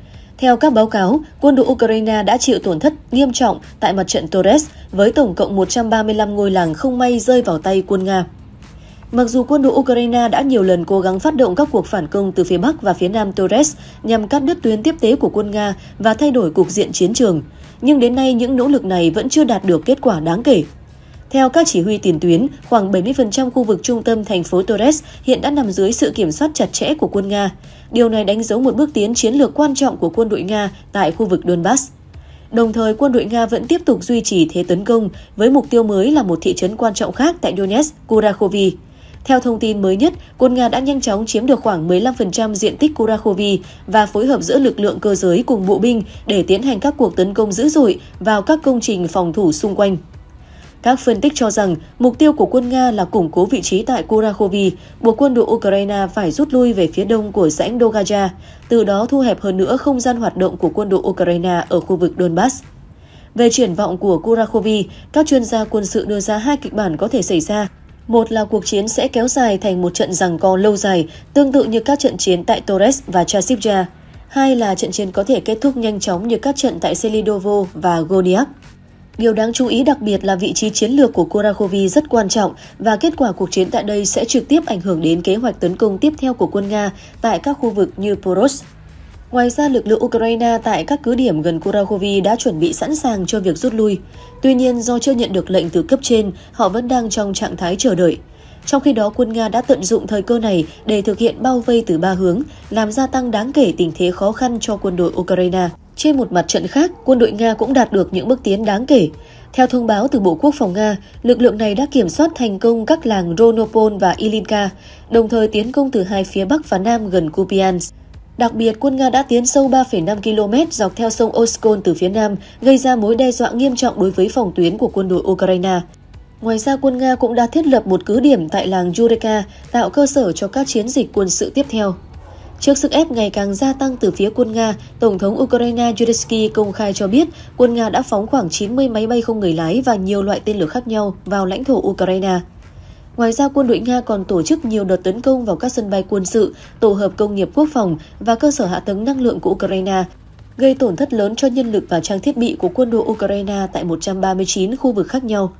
Theo các báo cáo, quân đội Ukraine đã chịu tổn thất nghiêm trọng tại mặt trận Torres với tổng cộng 135 ngôi làng không may rơi vào tay quân Nga. Mặc dù quân đội Ukraine đã nhiều lần cố gắng phát động các cuộc phản công từ phía Bắc và phía Nam Torres nhằm cắt đứt tuyến tiếp tế của quân Nga và thay đổi cục diện chiến trường, nhưng đến nay những nỗ lực này vẫn chưa đạt được kết quả đáng kể. Theo các chỉ huy tiền tuyến, khoảng 70% khu vực trung tâm thành phố Torres hiện đã nằm dưới sự kiểm soát chặt chẽ của quân Nga. Điều này đánh dấu một bước tiến chiến lược quan trọng của quân đội Nga tại khu vực Donbass. Đồng thời, quân đội Nga vẫn tiếp tục duy trì thế tấn công với mục tiêu mới là một thị trấn quan trọng khác tại Donetsk, Kurakhove. Theo thông tin mới nhất, quân Nga đã nhanh chóng chiếm được khoảng 15% diện tích Kurakhove và phối hợp giữa lực lượng cơ giới cùng bộ binh để tiến hành các cuộc tấn công dữ dội vào các công trình phòng thủ xung quanh. Các phân tích cho rằng mục tiêu của quân Nga là củng cố vị trí tại Kurakhove, buộc quân đội Ukraine phải rút lui về phía đông của rãnh Dogaja, từ đó thu hẹp hơn nữa không gian hoạt động của quân đội Ukraine ở khu vực Donbass. Về triển vọng của Kurakhove, các chuyên gia quân sự đưa ra hai kịch bản có thể xảy ra. Một là cuộc chiến sẽ kéo dài thành một trận giằng co lâu dài, tương tự như các trận chiến tại Torres và Chasiv-Yar. Hai là trận chiến có thể kết thúc nhanh chóng như các trận tại Selidovo và Goniak. Điều đáng chú ý đặc biệt là vị trí chiến lược của Kurakhove rất quan trọng và kết quả cuộc chiến tại đây sẽ trực tiếp ảnh hưởng đến kế hoạch tấn công tiếp theo của quân Nga tại các khu vực như Poros. Ngoài ra, lực lượng Ukraine tại các cứ điểm gần Kurakhove đã chuẩn bị sẵn sàng cho việc rút lui. Tuy nhiên, do chưa nhận được lệnh từ cấp trên, họ vẫn đang trong trạng thái chờ đợi. Trong khi đó, quân Nga đã tận dụng thời cơ này để thực hiện bao vây từ ba hướng, làm gia tăng đáng kể tình thế khó khăn cho quân đội Ukraine. Trên một mặt trận khác, quân đội Nga cũng đạt được những bước tiến đáng kể. Theo thông báo từ Bộ Quốc phòng Nga, lực lượng này đã kiểm soát thành công các làng Ronopol và Ilinka, đồng thời tiến công từ hai phía Bắc và Nam gần Kupiansk. Đặc biệt, quân Nga đã tiến sâu 3,5 km dọc theo sông Oskol từ phía Nam, gây ra mối đe dọa nghiêm trọng đối với phòng tuyến của quân đội Ukraine. Ngoài ra, quân Nga cũng đã thiết lập một cứ điểm tại làng Yureka, tạo cơ sở cho các chiến dịch quân sự tiếp theo. Trước sức ép ngày càng gia tăng từ phía quân Nga, Tổng thống Ukraine Zelensky công khai cho biết quân Nga đã phóng khoảng 90 máy bay không người lái và nhiều loại tên lửa khác nhau vào lãnh thổ Ukraine. Ngoài ra, quân đội Nga còn tổ chức nhiều đợt tấn công vào các sân bay quân sự, tổ hợp công nghiệp quốc phòng và cơ sở hạ tầng năng lượng của Ukraine, gây tổn thất lớn cho nhân lực và trang thiết bị của quân đội Ukraine tại 139 khu vực khác nhau.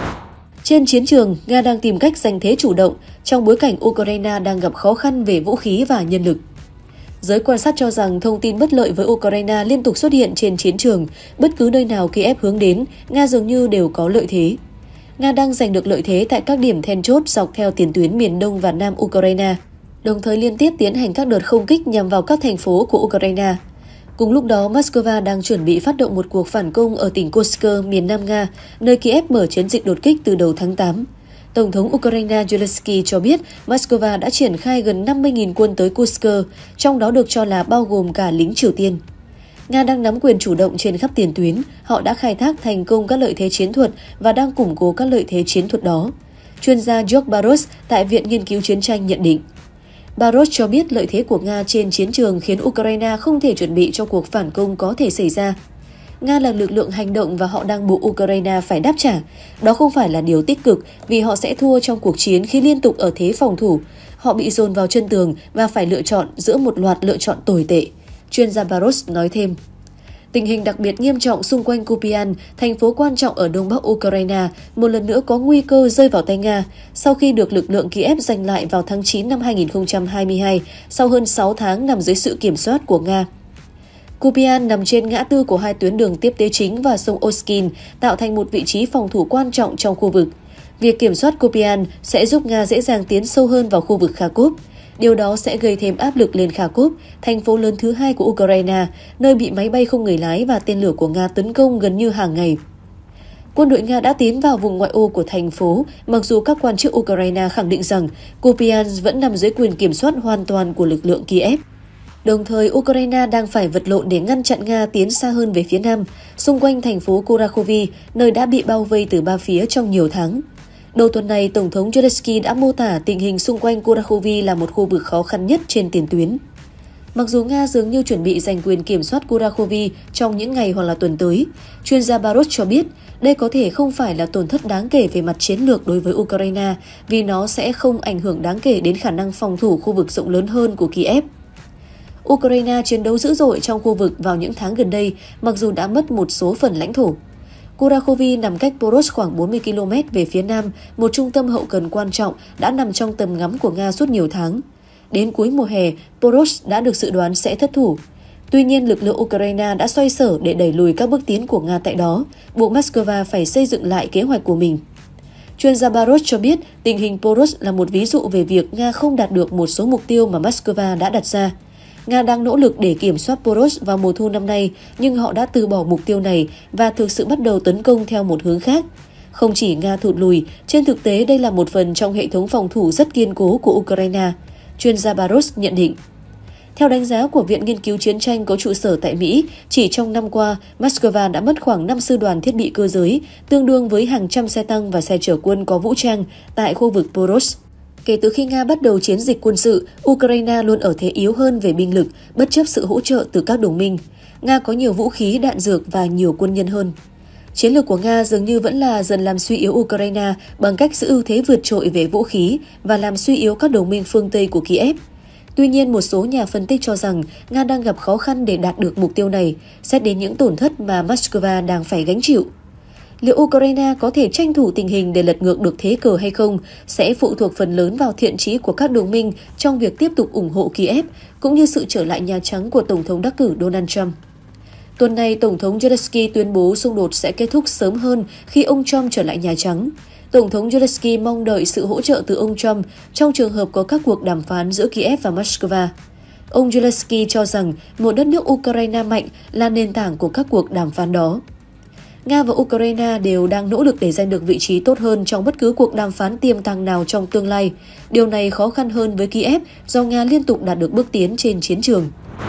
Trên chiến trường, Nga đang tìm cách giành thế chủ động trong bối cảnh Ukraine đang gặp khó khăn về vũ khí và nhân lực. Giới quan sát cho rằng thông tin bất lợi với Ukraine liên tục xuất hiện trên chiến trường, bất cứ nơi nào Kiev hướng đến, Nga dường như đều có lợi thế. Nga đang giành được lợi thế tại các điểm then chốt dọc theo tiền tuyến miền Đông và Nam Ukraine, đồng thời liên tiếp tiến hành các đợt không kích nhằm vào các thành phố của Ukraine. Cùng lúc đó, Moscow đang chuẩn bị phát động một cuộc phản công ở tỉnh Kursk, miền Nam Nga, nơi Kiev mở chiến dịch đột kích từ đầu tháng 8. Tổng thống Ukraine Zelensky cho biết Moscow đã triển khai gần 50.000 quân tới Kursk, trong đó được cho là bao gồm cả lính Triều Tiên. Nga đang nắm quyền chủ động trên khắp tiền tuyến, họ đã khai thác thành công các lợi thế chiến thuật và đang củng cố các lợi thế chiến thuật đó. Chuyên gia George Baros tại Viện Nghiên cứu Chiến tranh nhận định. Baros cho biết lợi thế của Nga trên chiến trường khiến Ukraine không thể chuẩn bị cho cuộc phản công có thể xảy ra. Nga là lực lượng hành động và họ đang buộc Ukraine phải đáp trả. Đó không phải là điều tích cực vì họ sẽ thua trong cuộc chiến khi liên tục ở thế phòng thủ. Họ bị dồn vào chân tường và phải lựa chọn giữa một loạt lựa chọn tồi tệ. Chuyên gia Baros nói thêm. Tình hình đặc biệt nghiêm trọng xung quanh Kupiansk, thành phố quan trọng ở đông bắc Ukraine, một lần nữa có nguy cơ rơi vào tay Nga sau khi được lực lượng Kiev giành lại vào tháng 9 năm 2022 sau hơn 6 tháng nằm dưới sự kiểm soát của Nga. Kupiansk nằm trên ngã tư của hai tuyến đường tiếp tế chính và sông Oskil, tạo thành một vị trí phòng thủ quan trọng trong khu vực. Việc kiểm soát Kupiansk sẽ giúp Nga dễ dàng tiến sâu hơn vào khu vực Kharkov. Điều đó sẽ gây thêm áp lực lên Kharkov, thành phố lớn thứ hai của Ukraine, nơi bị máy bay không người lái và tên lửa của Nga tấn công gần như hàng ngày. Quân đội Nga đã tiến vào vùng ngoại ô của thành phố, mặc dù các quan chức Ukraine khẳng định rằng Kupiansk vẫn nằm dưới quyền kiểm soát hoàn toàn của lực lượng Kiev. Đồng thời, Ukraine đang phải vật lộn để ngăn chặn Nga tiến xa hơn về phía nam, xung quanh thành phố Kurakhove, nơi đã bị bao vây từ ba phía trong nhiều tháng. Đầu tuần này, Tổng thống Zelensky đã mô tả tình hình xung quanh Kurakhove là một khu vực khó khăn nhất trên tiền tuyến. Mặc dù Nga dường như chuẩn bị giành quyền kiểm soát Kurakhove trong những ngày hoặc là tuần tới, chuyên gia Baros cho biết đây có thể không phải là tổn thất đáng kể về mặt chiến lược đối với Ukraine vì nó sẽ không ảnh hưởng đáng kể đến khả năng phòng thủ khu vực rộng lớn hơn của Kiev. Ukraine chiến đấu dữ dội trong khu vực vào những tháng gần đây, mặc dù đã mất một số phần lãnh thổ. Kurakhove nằm cách Poros khoảng 40 km về phía nam, một trung tâm hậu cần quan trọng đã nằm trong tầm ngắm của Nga suốt nhiều tháng. Đến cuối mùa hè, Poros đã được dự đoán sẽ thất thủ. Tuy nhiên, lực lượng Ukraine đã xoay sở để đẩy lùi các bước tiến của Nga tại đó, buộc Moscow phải xây dựng lại kế hoạch của mình. Chuyên gia Baros cho biết tình hình Poros là một ví dụ về việc Nga không đạt được một số mục tiêu mà Moscow đã đặt ra. Nga đang nỗ lực để kiểm soát Poros vào mùa thu năm nay, nhưng họ đã từ bỏ mục tiêu này và thực sự bắt đầu tấn công theo một hướng khác. Không chỉ Nga thụt lùi, trên thực tế đây là một phần trong hệ thống phòng thủ rất kiên cố của Ukraine, chuyên gia Baros nhận định. Theo đánh giá của Viện Nghiên cứu Chiến tranh có trụ sở tại Mỹ, chỉ trong năm qua, Moscow đã mất khoảng 5 sư đoàn thiết bị cơ giới, tương đương với hàng trăm xe tăng và xe chở quân có vũ trang tại khu vực Poros. Kể từ khi Nga bắt đầu chiến dịch quân sự, Ukraine luôn ở thế yếu hơn về binh lực, bất chấp sự hỗ trợ từ các đồng minh. Nga có nhiều vũ khí, đạn dược và nhiều quân nhân hơn. Chiến lược của Nga dường như vẫn là dần làm suy yếu Ukraine bằng cách giữ ưu thế vượt trội về vũ khí và làm suy yếu các đồng minh phương Tây của Kiev. Tuy nhiên, một số nhà phân tích cho rằng Nga đang gặp khó khăn để đạt được mục tiêu này, xét đến những tổn thất mà Moscow đang phải gánh chịu. Liệu Ukraine có thể tranh thủ tình hình để lật ngược được thế cờ hay không sẽ phụ thuộc phần lớn vào thiện chí của các đồng minh trong việc tiếp tục ủng hộ Kiev, cũng như sự trở lại Nhà Trắng của Tổng thống đắc cử Donald Trump. Tuần này, Tổng thống Zelensky tuyên bố xung đột sẽ kết thúc sớm hơn khi ông Trump trở lại Nhà Trắng. Tổng thống Zelensky mong đợi sự hỗ trợ từ ông Trump trong trường hợp có các cuộc đàm phán giữa Kiev và Moscow. Ông Zelensky cho rằng một đất nước Ukraine mạnh là nền tảng của các cuộc đàm phán đó. Nga và Ukraine đều đang nỗ lực để giành được vị trí tốt hơn trong bất cứ cuộc đàm phán tiềm tàng nào trong tương lai. Điều này khó khăn hơn với Kiev do Nga liên tục đạt được bước tiến trên chiến trường.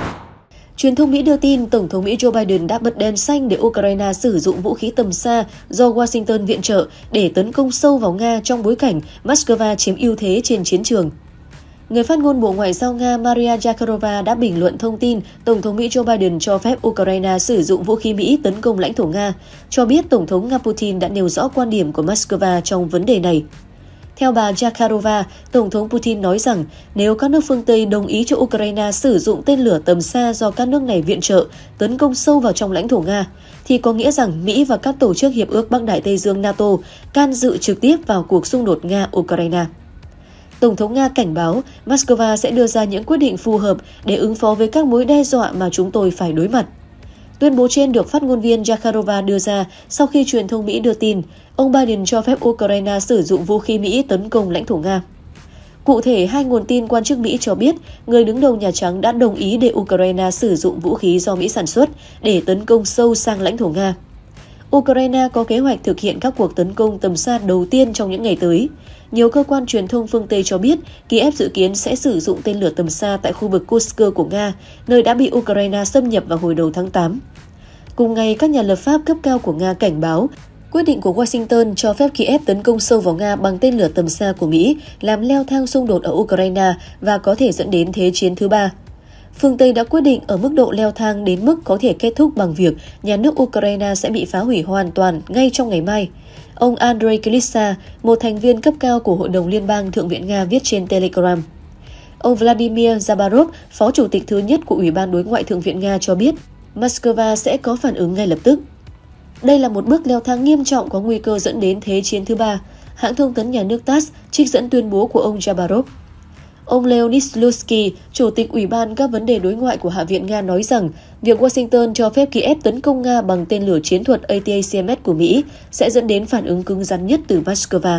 Truyền thông Mỹ đưa tin Tổng thống Mỹ Joe Biden đã bật đèn xanh để Ukraine sử dụng vũ khí tầm xa do Washington viện trợ để tấn công sâu vào Nga trong bối cảnh Moscow chiếm ưu thế trên chiến trường. Người phát ngôn Bộ Ngoại giao Nga Maria Zakharova đã bình luận thông tin Tổng thống Mỹ Joe Biden cho phép Ukraine sử dụng vũ khí Mỹ tấn công lãnh thổ Nga, cho biết Tổng thống Nga Putin đã nêu rõ quan điểm của Moscow trong vấn đề này. Theo bà Zakharova, Tổng thống Putin nói rằng nếu các nước phương Tây đồng ý cho Ukraine sử dụng tên lửa tầm xa do các nước này viện trợ tấn công sâu vào trong lãnh thổ Nga, thì có nghĩa rằng Mỹ và các tổ chức Hiệp ước Bắc Đại Tây Dương NATO can dự trực tiếp vào cuộc xung đột Nga-Ukraine. Tổng thống Nga cảnh báo Moscow sẽ đưa ra những quyết định phù hợp để ứng phó với các mối đe dọa mà chúng tôi phải đối mặt. Tuyên bố trên được phát ngôn viên Zakharova đưa ra sau khi truyền thông Mỹ đưa tin ông Biden cho phép Ukraine sử dụng vũ khí Mỹ tấn công lãnh thổ Nga. Cụ thể, hai nguồn tin quan chức Mỹ cho biết người đứng đầu Nhà Trắng đã đồng ý để Ukraine sử dụng vũ khí do Mỹ sản xuất để tấn công sâu sang lãnh thổ Nga. Ukraine có kế hoạch thực hiện các cuộc tấn công tầm xa đầu tiên trong những ngày tới. Nhiều cơ quan truyền thông phương Tây cho biết Kiev dự kiến sẽ sử dụng tên lửa tầm xa tại khu vực Kursk của Nga, nơi đã bị Ukraine xâm nhập vào hồi đầu tháng 8. Cùng ngày, các nhà lập pháp cấp cao của Nga cảnh báo quyết định của Washington cho phép Kiev tấn công sâu vào Nga bằng tên lửa tầm xa của Mỹ làm leo thang xung đột ở Ukraine và có thể dẫn đến Thế chiến thứ ba. Phương Tây đã quyết định ở mức độ leo thang đến mức có thể kết thúc bằng việc nhà nước Ukraine sẽ bị phá hủy hoàn toàn ngay trong ngày mai. Ông Andrei Kilitsa, một thành viên cấp cao của Hội đồng Liên bang Thượng viện Nga viết trên Telegram. Ông Vladimir Zabarov, phó chủ tịch thứ nhất của Ủy ban Đối ngoại Thượng viện Nga cho biết Moscow sẽ có phản ứng ngay lập tức. Đây là một bước leo thang nghiêm trọng có nguy cơ dẫn đến Thế chiến thứ ba, hãng thông tấn nhà nước TASS trích dẫn tuyên bố của ông Zabarov. Ông Leonid Slutsky, Chủ tịch Ủy ban các vấn đề đối ngoại của Hạ viện Nga nói rằng việc Washington cho phép Kiev tấn công Nga bằng tên lửa chiến thuật ATACMS của Mỹ sẽ dẫn đến phản ứng cứng rắn nhất từ Moscow.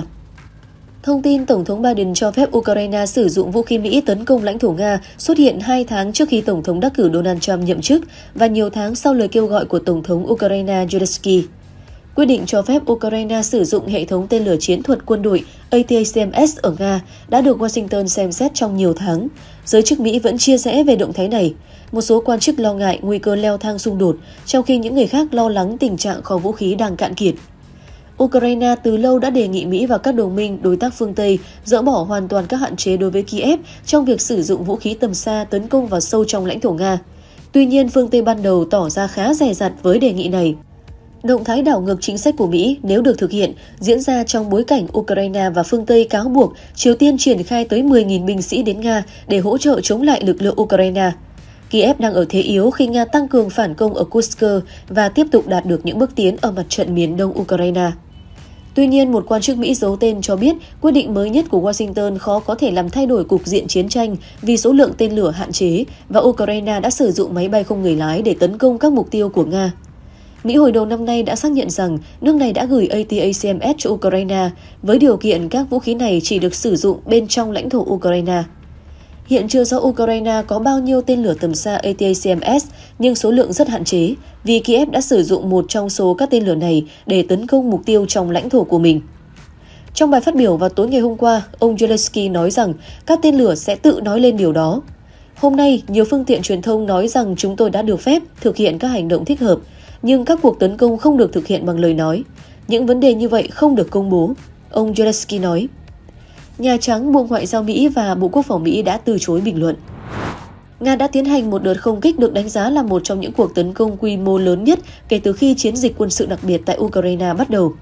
Thông tin Tổng thống Biden cho phép Ukraine sử dụng vũ khí Mỹ tấn công lãnh thổ Nga xuất hiện 2 tháng trước khi Tổng thống đắc cử Donald Trump nhậm chức và nhiều tháng sau lời kêu gọi của Tổng thống Ukraine Zelensky. Quyết định cho phép Ukraine sử dụng hệ thống tên lửa chiến thuật quân đội ATACMS ở Nga đã được Washington xem xét trong nhiều tháng. Giới chức Mỹ vẫn chia rẽ về động thái này. Một số quan chức lo ngại nguy cơ leo thang xung đột, trong khi những người khác lo lắng tình trạng kho vũ khí đang cạn kiệt. Ukraine từ lâu đã đề nghị Mỹ và các đồng minh đối tác phương Tây dỡ bỏ hoàn toàn các hạn chế đối với Kiev trong việc sử dụng vũ khí tầm xa tấn công vào sâu trong lãnh thổ Nga. Tuy nhiên, phương Tây ban đầu tỏ ra khá dè dặt với đề nghị này. Động thái đảo ngược chính sách của Mỹ nếu được thực hiện diễn ra trong bối cảnh Ukraine và phương Tây cáo buộc Triều Tiên triển khai tới 10.000 binh sĩ đến Nga để hỗ trợ chống lại lực lượng Ukraine. Kiev đang ở thế yếu khi Nga tăng cường phản công ở Kursk và tiếp tục đạt được những bước tiến ở mặt trận miền đông Ukraine. Tuy nhiên, một quan chức Mỹ giấu tên cho biết quyết định mới nhất của Washington khó có thể làm thay đổi cục diện chiến tranh vì số lượng tên lửa hạn chế và Ukraine đã sử dụng máy bay không người lái để tấn công các mục tiêu của Nga. Mỹ hồi đầu năm nay đã xác nhận rằng nước này đã gửi ATACMS cho Ukraine với điều kiện các vũ khí này chỉ được sử dụng bên trong lãnh thổ Ukraine. Hiện chưa rõ Ukraine có bao nhiêu tên lửa tầm xa ATACMS, nhưng số lượng rất hạn chế vì Kiev đã sử dụng một trong số các tên lửa này để tấn công mục tiêu trong lãnh thổ của mình. Trong bài phát biểu vào tối ngày hôm qua, ông Zelensky nói rằng các tên lửa sẽ tự nói lên điều đó. Hôm nay, nhiều phương tiện truyền thông nói rằng chúng tôi đã được phép thực hiện các hành động thích hợp, nhưng các cuộc tấn công không được thực hiện bằng lời nói. Những vấn đề như vậy không được công bố, ông Zelensky nói. Nhà Trắng, Bộ Ngoại giao Mỹ và Bộ Quốc phòng Mỹ đã từ chối bình luận. Nga đã tiến hành một đợt không kích được đánh giá là một trong những cuộc tấn công quy mô lớn nhất kể từ khi chiến dịch quân sự đặc biệt tại Ukraine bắt đầu.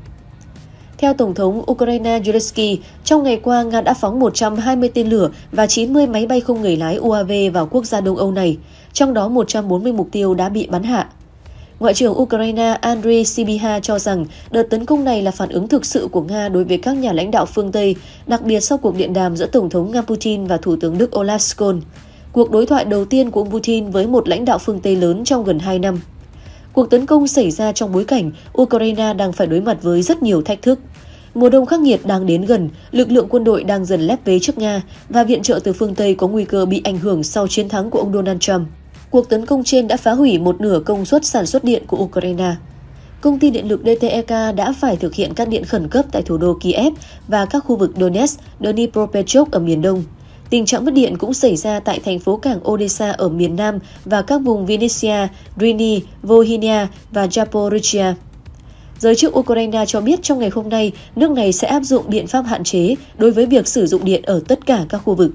Theo Tổng thống Ukraine Zelensky, trong ngày qua Nga đã phóng 120 tên lửa và 90 máy bay không người lái UAV vào quốc gia Đông Âu này, trong đó 140 mục tiêu đã bị bắn hạ. Ngoại trưởng Ukraine Andriy Sybiha cho rằng đợt tấn công này là phản ứng thực sự của Nga đối với các nhà lãnh đạo phương Tây, đặc biệt sau cuộc điện đàm giữa Tổng thống Nga Putin và Thủ tướng Đức Olaf Scholz, cuộc đối thoại đầu tiên của ông Putin với một lãnh đạo phương Tây lớn trong gần 2 năm. Cuộc tấn công xảy ra trong bối cảnh Ukraine đang phải đối mặt với rất nhiều thách thức. Mùa đông khắc nghiệt đang đến gần, lực lượng quân đội đang dần lép vế trước Nga và viện trợ từ phương Tây có nguy cơ bị ảnh hưởng sau chiến thắng của ông Donald Trump. Cuộc tấn công trên đã phá hủy một nửa công suất sản xuất điện của Ukraine. Công ty điện lực DTEK đã phải thực hiện cắt điện khẩn cấp tại thủ đô Kiev và các khu vực Donetsk, Dnipropetrovsk ở miền đông. Tình trạng mất điện cũng xảy ra tại thành phố cảng Odessa ở miền nam và các vùng Vinnytsia, Rivne, Volhynia và Zaporizhzhia. Giới chức Ukraine cho biết trong ngày hôm nay, nước này sẽ áp dụng biện pháp hạn chế đối với việc sử dụng điện ở tất cả các khu vực.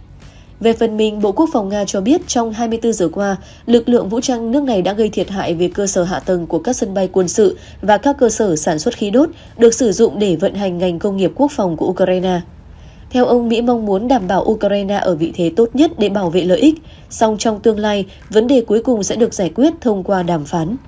Về phần mình, Bộ Quốc phòng Nga cho biết trong 24 giờ qua, lực lượng vũ trang nước này đã gây thiệt hại về cơ sở hạ tầng của các sân bay quân sự và các cơ sở sản xuất khí đốt được sử dụng để vận hành ngành công nghiệp quốc phòng của Ukraine. Theo ông, Mỹ mong muốn đảm bảo Ukraine ở vị thế tốt nhất để bảo vệ lợi ích, song trong tương lai, vấn đề cuối cùng sẽ được giải quyết thông qua đàm phán.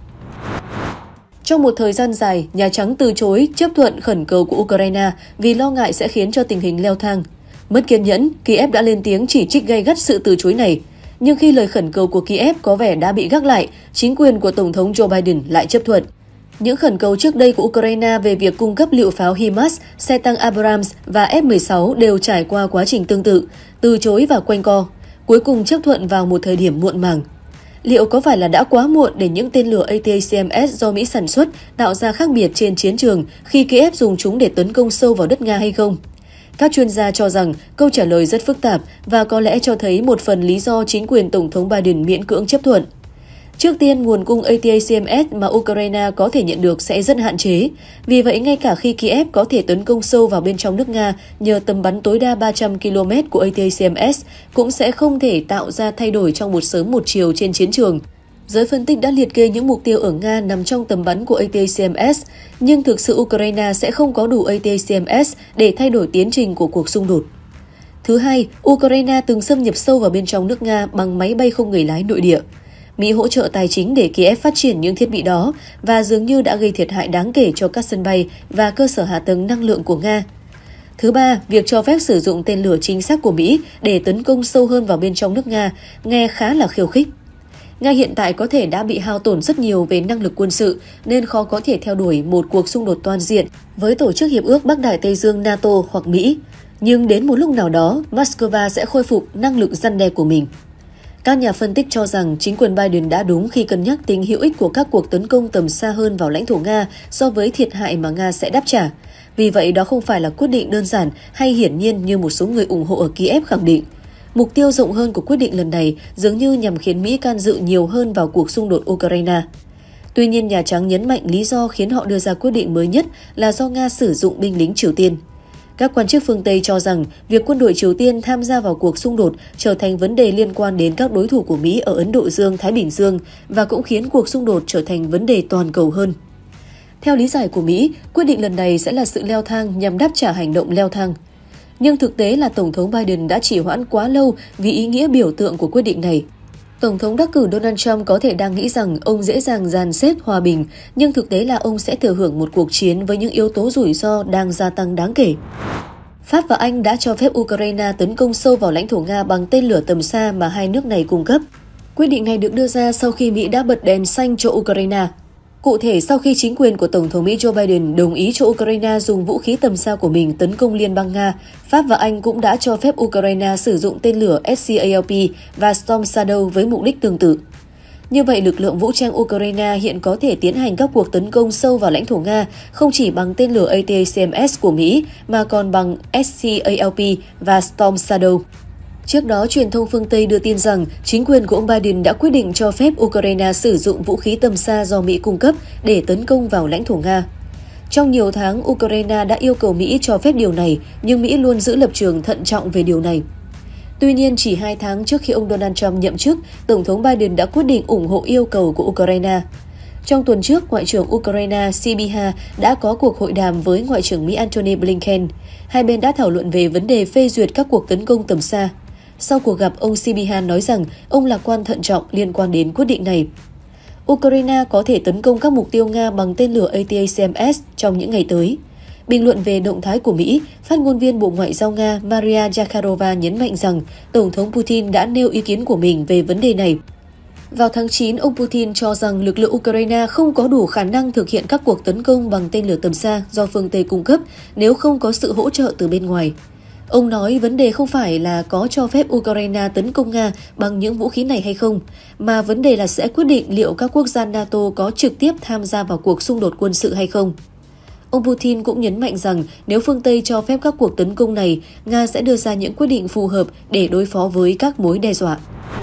Trong một thời gian dài, Nhà Trắng từ chối chấp thuận khẩn cầu của Ukraine vì lo ngại sẽ khiến cho tình hình leo thang. Mất kiên nhẫn, Kiev đã lên tiếng chỉ trích gay gắt sự từ chối này. Nhưng khi lời khẩn cầu của Kiev có vẻ đã bị gác lại, chính quyền của Tổng thống Joe Biden lại chấp thuận. Những khẩn cầu trước đây của Ukraine về việc cung cấp lựu pháo HIMARS, xe tăng Abrams và F-16 đều trải qua quá trình tương tự, từ chối và quanh co, cuối cùng chấp thuận vào một thời điểm muộn màng. Liệu có phải là đã quá muộn để những tên lửa ATACMS do Mỹ sản xuất tạo ra khác biệt trên chiến trường khi Kiev dùng chúng để tấn công sâu vào đất Nga hay không? Các chuyên gia cho rằng câu trả lời rất phức tạp và có lẽ cho thấy một phần lý do chính quyền Tổng thống Biden miễn cưỡng chấp thuận. Trước tiên, nguồn cung ATACMS mà Ukraine có thể nhận được sẽ rất hạn chế. Vì vậy, ngay cả khi Kiev có thể tấn công sâu vào bên trong nước Nga nhờ tầm bắn tối đa 300 km của ATACMS, cũng sẽ không thể tạo ra thay đổi trong một sớm một chiều trên chiến trường. Giới phân tích đã liệt kê những mục tiêu ở Nga nằm trong tầm bắn của ATACMS, nhưng thực sự Ukraine sẽ không có đủ ATACMS để thay đổi tiến trình của cuộc xung đột. Thứ hai, Ukraine từng xâm nhập sâu vào bên trong nước Nga bằng máy bay không người lái nội địa. Mỹ hỗ trợ tài chính để Kiev phát triển những thiết bị đó và dường như đã gây thiệt hại đáng kể cho các sân bay và cơ sở hạ tầng năng lượng của Nga. Thứ ba, việc cho phép sử dụng tên lửa chính xác của Mỹ để tấn công sâu hơn vào bên trong nước Nga nghe khá là khiêu khích. Nga hiện tại có thể đã bị hao tổn rất nhiều về năng lực quân sự nên khó có thể theo đuổi một cuộc xung đột toàn diện với Tổ chức Hiệp ước Bắc Đại Tây Dương NATO hoặc Mỹ. Nhưng đến một lúc nào đó, Moscow sẽ khôi phục năng lực răn đe của mình. Các nhà phân tích cho rằng chính quyền Biden đã đúng khi cân nhắc tính hữu ích của các cuộc tấn công tầm xa hơn vào lãnh thổ Nga so với thiệt hại mà Nga sẽ đáp trả. Vì vậy, đó không phải là quyết định đơn giản hay hiển nhiên như một số người ủng hộ ở Kiev khẳng định. Mục tiêu rộng hơn của quyết định lần này dường như nhằm khiến Mỹ can dự nhiều hơn vào cuộc xung đột Ukraine. Tuy nhiên, Nhà Trắng nhấn mạnh lý do khiến họ đưa ra quyết định mới nhất là do Nga sử dụng binh lính Triều Tiên. Các quan chức phương Tây cho rằng việc quân đội Triều Tiên tham gia vào cuộc xung đột trở thành vấn đề liên quan đến các đối thủ của Mỹ ở Ấn Độ Dương, Thái Bình Dương và cũng khiến cuộc xung đột trở thành vấn đề toàn cầu hơn. Theo lý giải của Mỹ, quyết định lần này sẽ là sự leo thang nhằm đáp trả hành động leo thang. Nhưng thực tế là Tổng thống Biden đã trì hoãn quá lâu vì ý nghĩa biểu tượng của quyết định này. Tổng thống đắc cử Donald Trump có thể đang nghĩ rằng ông dễ dàng dàn xếp hòa bình, nhưng thực tế là ông sẽ thừa hưởng một cuộc chiến với những yếu tố rủi ro đang gia tăng đáng kể. Pháp và Anh đã cho phép Ukraine tấn công sâu vào lãnh thổ Nga bằng tên lửa tầm xa mà hai nước này cung cấp. Quyết định này được đưa ra sau khi Mỹ đã bật đèn xanh cho Ukraine. Cụ thể, sau khi chính quyền của Tổng thống Mỹ Joe Biden đồng ý cho Ukraine dùng vũ khí tầm xa của mình tấn công liên bang Nga, Pháp và Anh cũng đã cho phép Ukraine sử dụng tên lửa SCALP và Storm Shadow với mục đích tương tự. Như vậy, lực lượng vũ trang Ukraine hiện có thể tiến hành các cuộc tấn công sâu vào lãnh thổ Nga không chỉ bằng tên lửa ATACMS của Mỹ mà còn bằng SCALP và Storm Shadow. Trước đó, truyền thông phương Tây đưa tin rằng chính quyền của ông Biden đã quyết định cho phép Ukraine sử dụng vũ khí tầm xa do Mỹ cung cấp để tấn công vào lãnh thổ Nga. Trong nhiều tháng, Ukraine đã yêu cầu Mỹ cho phép điều này, nhưng Mỹ luôn giữ lập trường thận trọng về điều này. Tuy nhiên, chỉ 2 tháng trước khi ông Donald Trump nhậm chức, Tổng thống Biden đã quyết định ủng hộ yêu cầu của Ukraine. Trong tuần trước, Ngoại trưởng Ukraine Sybiha đã có cuộc hội đàm với Ngoại trưởng Mỹ Antony Blinken. Hai bên đã thảo luận về vấn đề phê duyệt các cuộc tấn công tầm xa. Sau cuộc gặp, ông Sybiha nói rằng ông lạc quan thận trọng liên quan đến quyết định này. Ukraine có thể tấn công các mục tiêu Nga bằng tên lửa ATACMS trong những ngày tới. Bình luận về động thái của Mỹ, phát ngôn viên Bộ Ngoại giao Nga Maria Zakharova nhấn mạnh rằng Tổng thống Putin đã nêu ý kiến của mình về vấn đề này. Vào tháng 9, ông Putin cho rằng lực lượng Ukraine không có đủ khả năng thực hiện các cuộc tấn công bằng tên lửa tầm xa do phương Tây cung cấp nếu không có sự hỗ trợ từ bên ngoài. Ông nói vấn đề không phải là có cho phép Ukraine tấn công Nga bằng những vũ khí này hay không, mà vấn đề là sẽ quyết định liệu các quốc gia NATO có trực tiếp tham gia vào cuộc xung đột quân sự hay không. Ông Putin cũng nhấn mạnh rằng nếu phương Tây cho phép các cuộc tấn công này, Nga sẽ đưa ra những quyết định phù hợp để đối phó với các mối đe dọa.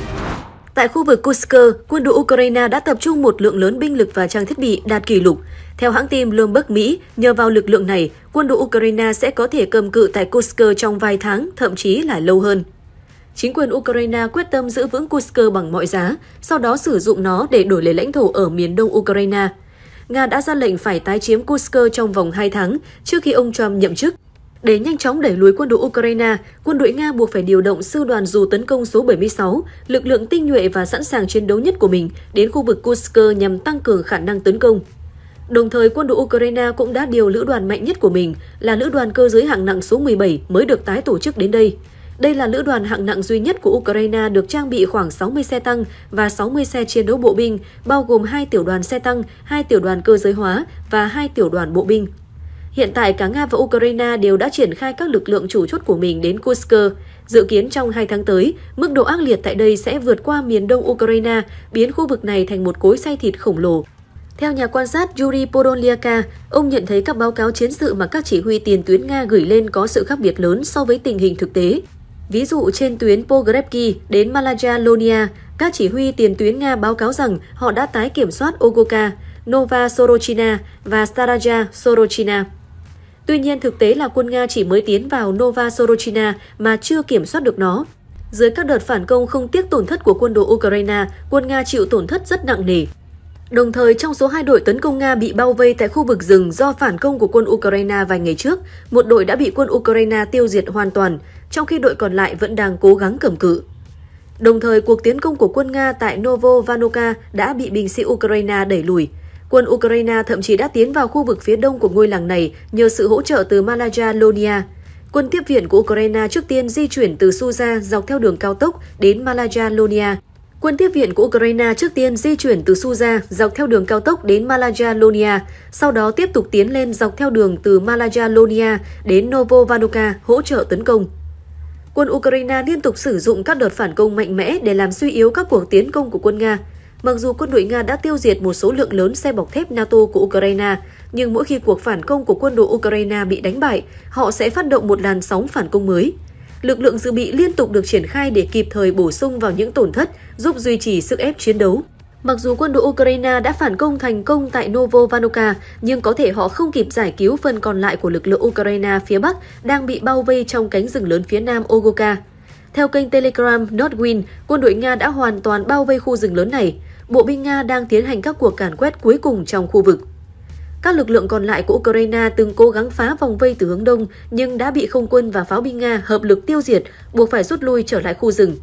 Tại khu vực Kursk, quân đội Ukraine đã tập trung một lượng lớn binh lực và trang thiết bị đạt kỷ lục. Theo hãng tin Bloomberg Mỹ, nhờ vào lực lượng này, quân đội Ukraine sẽ có thể cầm cự tại Kursk trong vài tháng, thậm chí là lâu hơn. Chính quyền Ukraine quyết tâm giữ vững Kursk bằng mọi giá, sau đó sử dụng nó để đổi lấy lãnh thổ ở miền đông Ukraine. Nga đã ra lệnh phải tái chiếm Kursk trong vòng 2 tháng trước khi ông Trump nhậm chức. Để nhanh chóng đẩy lùi quân đội Ukraine, quân đội Nga buộc phải điều động sư đoàn dù tấn công số 76, lực lượng tinh nhuệ và sẵn sàng chiến đấu nhất của mình, đến khu vực Kursk nhằm tăng cường khả năng tấn công. Đồng thời, quân đội Ukraine cũng đã điều lữ đoàn mạnh nhất của mình là lữ đoàn cơ giới hạng nặng số 17 mới được tái tổ chức đến đây. Đây là lữ đoàn hạng nặng duy nhất của Ukraine được trang bị khoảng 60 xe tăng và 60 xe chiến đấu bộ binh, bao gồm 2 tiểu đoàn xe tăng, 2 tiểu đoàn cơ giới hóa và 2 tiểu đoàn bộ binh. Hiện tại, cả Nga và Ukraine đều đã triển khai các lực lượng chủ chốt của mình đến Kursk. Dự kiến trong 2 tháng tới, mức độ ác liệt tại đây sẽ vượt qua miền đông Ukraine, biến khu vực này thành một cối xay thịt khổng lồ. Theo nhà quan sát Yuri Podolyak, ông nhận thấy các báo cáo chiến sự mà các chỉ huy tiền tuyến Nga gửi lên có sự khác biệt lớn so với tình hình thực tế. Ví dụ trên tuyến Pogrebki đến Malaya Lonia, các chỉ huy tiền tuyến Nga báo cáo rằng họ đã tái kiểm soát Ogoka, Nova Sorochina và Staraja Sorochina. Tuy nhiên, thực tế là quân Nga chỉ mới tiến vào Nova Sorochina mà chưa kiểm soát được nó. Dưới các đợt phản công không tiếc tổn thất của quân đội Ukraine, quân Nga chịu tổn thất rất nặng nề. Đồng thời, trong số 2 đội tấn công Nga bị bao vây tại khu vực rừng do phản công của quân Ukraine vài ngày trước, một đội đã bị quân Ukraine tiêu diệt hoàn toàn, trong khi đội còn lại vẫn đang cố gắng cầm cự. Đồng thời, cuộc tiến công của quân Nga tại Novovanoka đã bị binh sĩ Ukraine đẩy lùi. Quân Ukraine thậm chí đã tiến vào khu vực phía đông của ngôi làng này nhờ sự hỗ trợ từ Malaya Lonia. Quân tiếp viện của Ukraine trước tiên di chuyển từ Suza dọc theo đường cao tốc đến Malaya Lonia. Quân tiếp viện của Ukraine trước tiên di chuyển từ Suza dọc theo đường cao tốc đến Malaya Lonia, sau đó tiếp tục tiến lên dọc theo đường từ Malaya Lonia đến Novovanoka hỗ trợ tấn công. Quân Ukraine liên tục sử dụng các đợt phản công mạnh mẽ để làm suy yếu các cuộc tiến công của quân Nga. Mặc dù quân đội Nga đã tiêu diệt một số lượng lớn xe bọc thép NATO của Ukraine, nhưng mỗi khi cuộc phản công của quân đội Ukraine bị đánh bại, họ sẽ phát động một làn sóng phản công mới. Lực lượng dự bị liên tục được triển khai để kịp thời bổ sung vào những tổn thất, giúp duy trì sức ép chiến đấu. Mặc dù quân đội Ukraine đã phản công thành công tại Novovanoka, nhưng có thể họ không kịp giải cứu phần còn lại của lực lượng Ukraine phía Bắc đang bị bao vây trong cánh rừng lớn phía Nam Ogoka. Theo kênh Telegram Nordwind, quân đội Nga đã hoàn toàn bao vây khu rừng lớn này. Bộ binh Nga đang tiến hành các cuộc càn quét cuối cùng trong khu vực. Các lực lượng còn lại của Ukraine từng cố gắng phá vòng vây từ hướng đông nhưng đã bị không quân và pháo binh Nga hợp lực tiêu diệt, buộc phải rút lui trở lại khu rừng.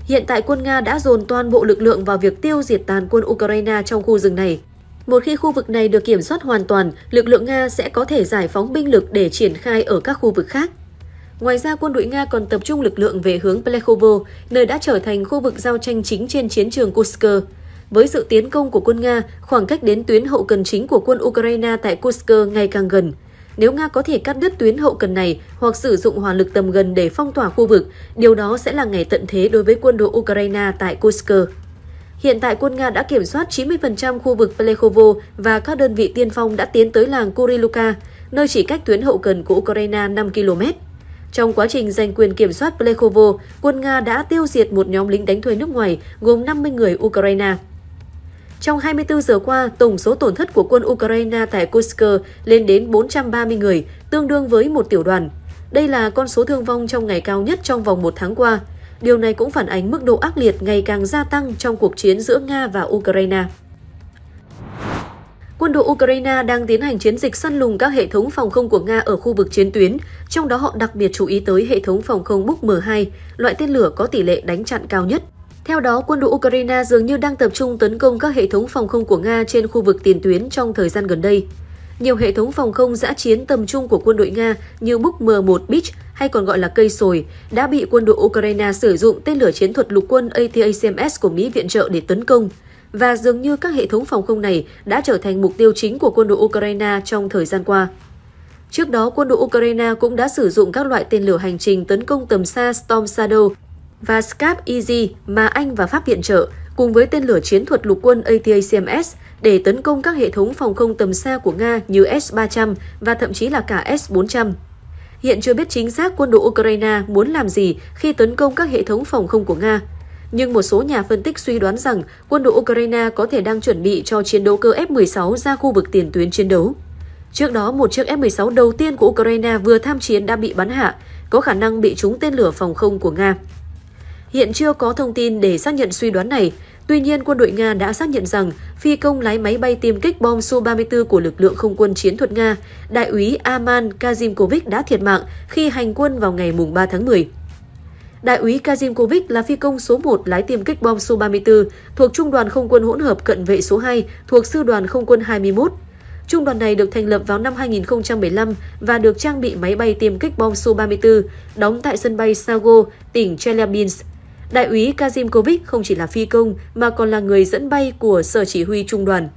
Hiện tại quân Nga đã dồn toàn bộ lực lượng vào việc tiêu diệt tàn quân Ukraine trong khu rừng này. Một khi khu vực này được kiểm soát hoàn toàn, lực lượng Nga sẽ có thể giải phóng binh lực để triển khai ở các khu vực khác. Ngoài ra, quân đội Nga còn tập trung lực lượng về hướng Plekhovo, nơi đã trở thành khu vực giao tranh chính trên chiến trường Kursk. Với sự tiến công của quân Nga, khoảng cách đến tuyến hậu cần chính của quân Ukraine tại Kursk ngày càng gần. Nếu Nga có thể cắt đứt tuyến hậu cần này hoặc sử dụng hỏa lực tầm gần để phong tỏa khu vực, điều đó sẽ là ngày tận thế đối với quân đội Ukraine tại Kursk. Hiện tại, quân Nga đã kiểm soát 90% khu vực Plekhovo và các đơn vị tiên phong đã tiến tới làng Kuriluka, nơi chỉ cách tuyến hậu cần của Ukraine 5 km. Trong quá trình giành quyền kiểm soát Plekhovo, quân Nga đã tiêu diệt một nhóm lính đánh thuê nước ngoài gồm 50 người Ukraine. Trong 24 giờ qua, tổng số tổn thất của quân Ukraine tại Kursk lên đến 430 người, tương đương với một tiểu đoàn. Đây là con số thương vong trong ngày cao nhất trong vòng một tháng qua. Điều này cũng phản ánh mức độ ác liệt ngày càng gia tăng trong cuộc chiến giữa Nga và Ukraine. Quân đội Ukraine đang tiến hành chiến dịch săn lùng các hệ thống phòng không của Nga ở khu vực chiến tuyến, trong đó họ đặc biệt chú ý tới hệ thống phòng không Buk M2, loại tên lửa có tỷ lệ đánh chặn cao nhất. Theo đó, quân đội Ukraine dường như đang tập trung tấn công các hệ thống phòng không của Nga trên khu vực tiền tuyến trong thời gian gần đây. Nhiều hệ thống phòng không dã chiến tầm trung của quân đội Nga như Buk M1 Beach hay còn gọi là cây sồi đã bị quân đội Ukraine sử dụng tên lửa chiến thuật lục quân ATACMS của Mỹ viện trợ để tấn công. Và dường như các hệ thống phòng không này đã trở thành mục tiêu chính của quân đội Ukraine trong thời gian qua. Trước đó, quân đội Ukraine cũng đã sử dụng các loại tên lửa hành trình tấn công tầm xa Storm Shadow và Scab Easy mà Anh và Pháp viện trợ, cùng với tên lửa chiến thuật lục quân ATACMS để tấn công các hệ thống phòng không tầm xa của Nga như S-300 và thậm chí là cả S-400. Hiện chưa biết chính xác quân đội Ukraine muốn làm gì khi tấn công các hệ thống phòng không của Nga. Nhưng một số nhà phân tích suy đoán rằng quân đội Ukraine có thể đang chuẩn bị cho chiến đấu cơ F-16 ra khu vực tiền tuyến chiến đấu. Trước đó, một chiếc F-16 đầu tiên của Ukraine vừa tham chiến đã bị bắn hạ, có khả năng bị trúng tên lửa phòng không của Nga. Hiện chưa có thông tin để xác nhận suy đoán này, tuy nhiên quân đội Nga đã xác nhận rằng phi công lái máy bay tiêm kích bom Su-34 của lực lượng không quân chiến thuật Nga, đại úy Aman Kazimkovic đã thiệt mạng khi hành quân vào ngày 3 tháng 10. Đại úy Kazimkovic là phi công số 1 lái tiêm kích bom Su-34 thuộc Trung đoàn Không quân hỗn hợp cận vệ số 2 thuộc Sư đoàn Không quân 21. Trung đoàn này được thành lập vào năm 2015 và được trang bị máy bay tiêm kích bom Su-34, đóng tại sân bay Sago, tỉnh Chelyabinsk. Đại úy Kazimkovic không chỉ là phi công mà còn là người dẫn bay của Sở Chỉ huy Trung đoàn.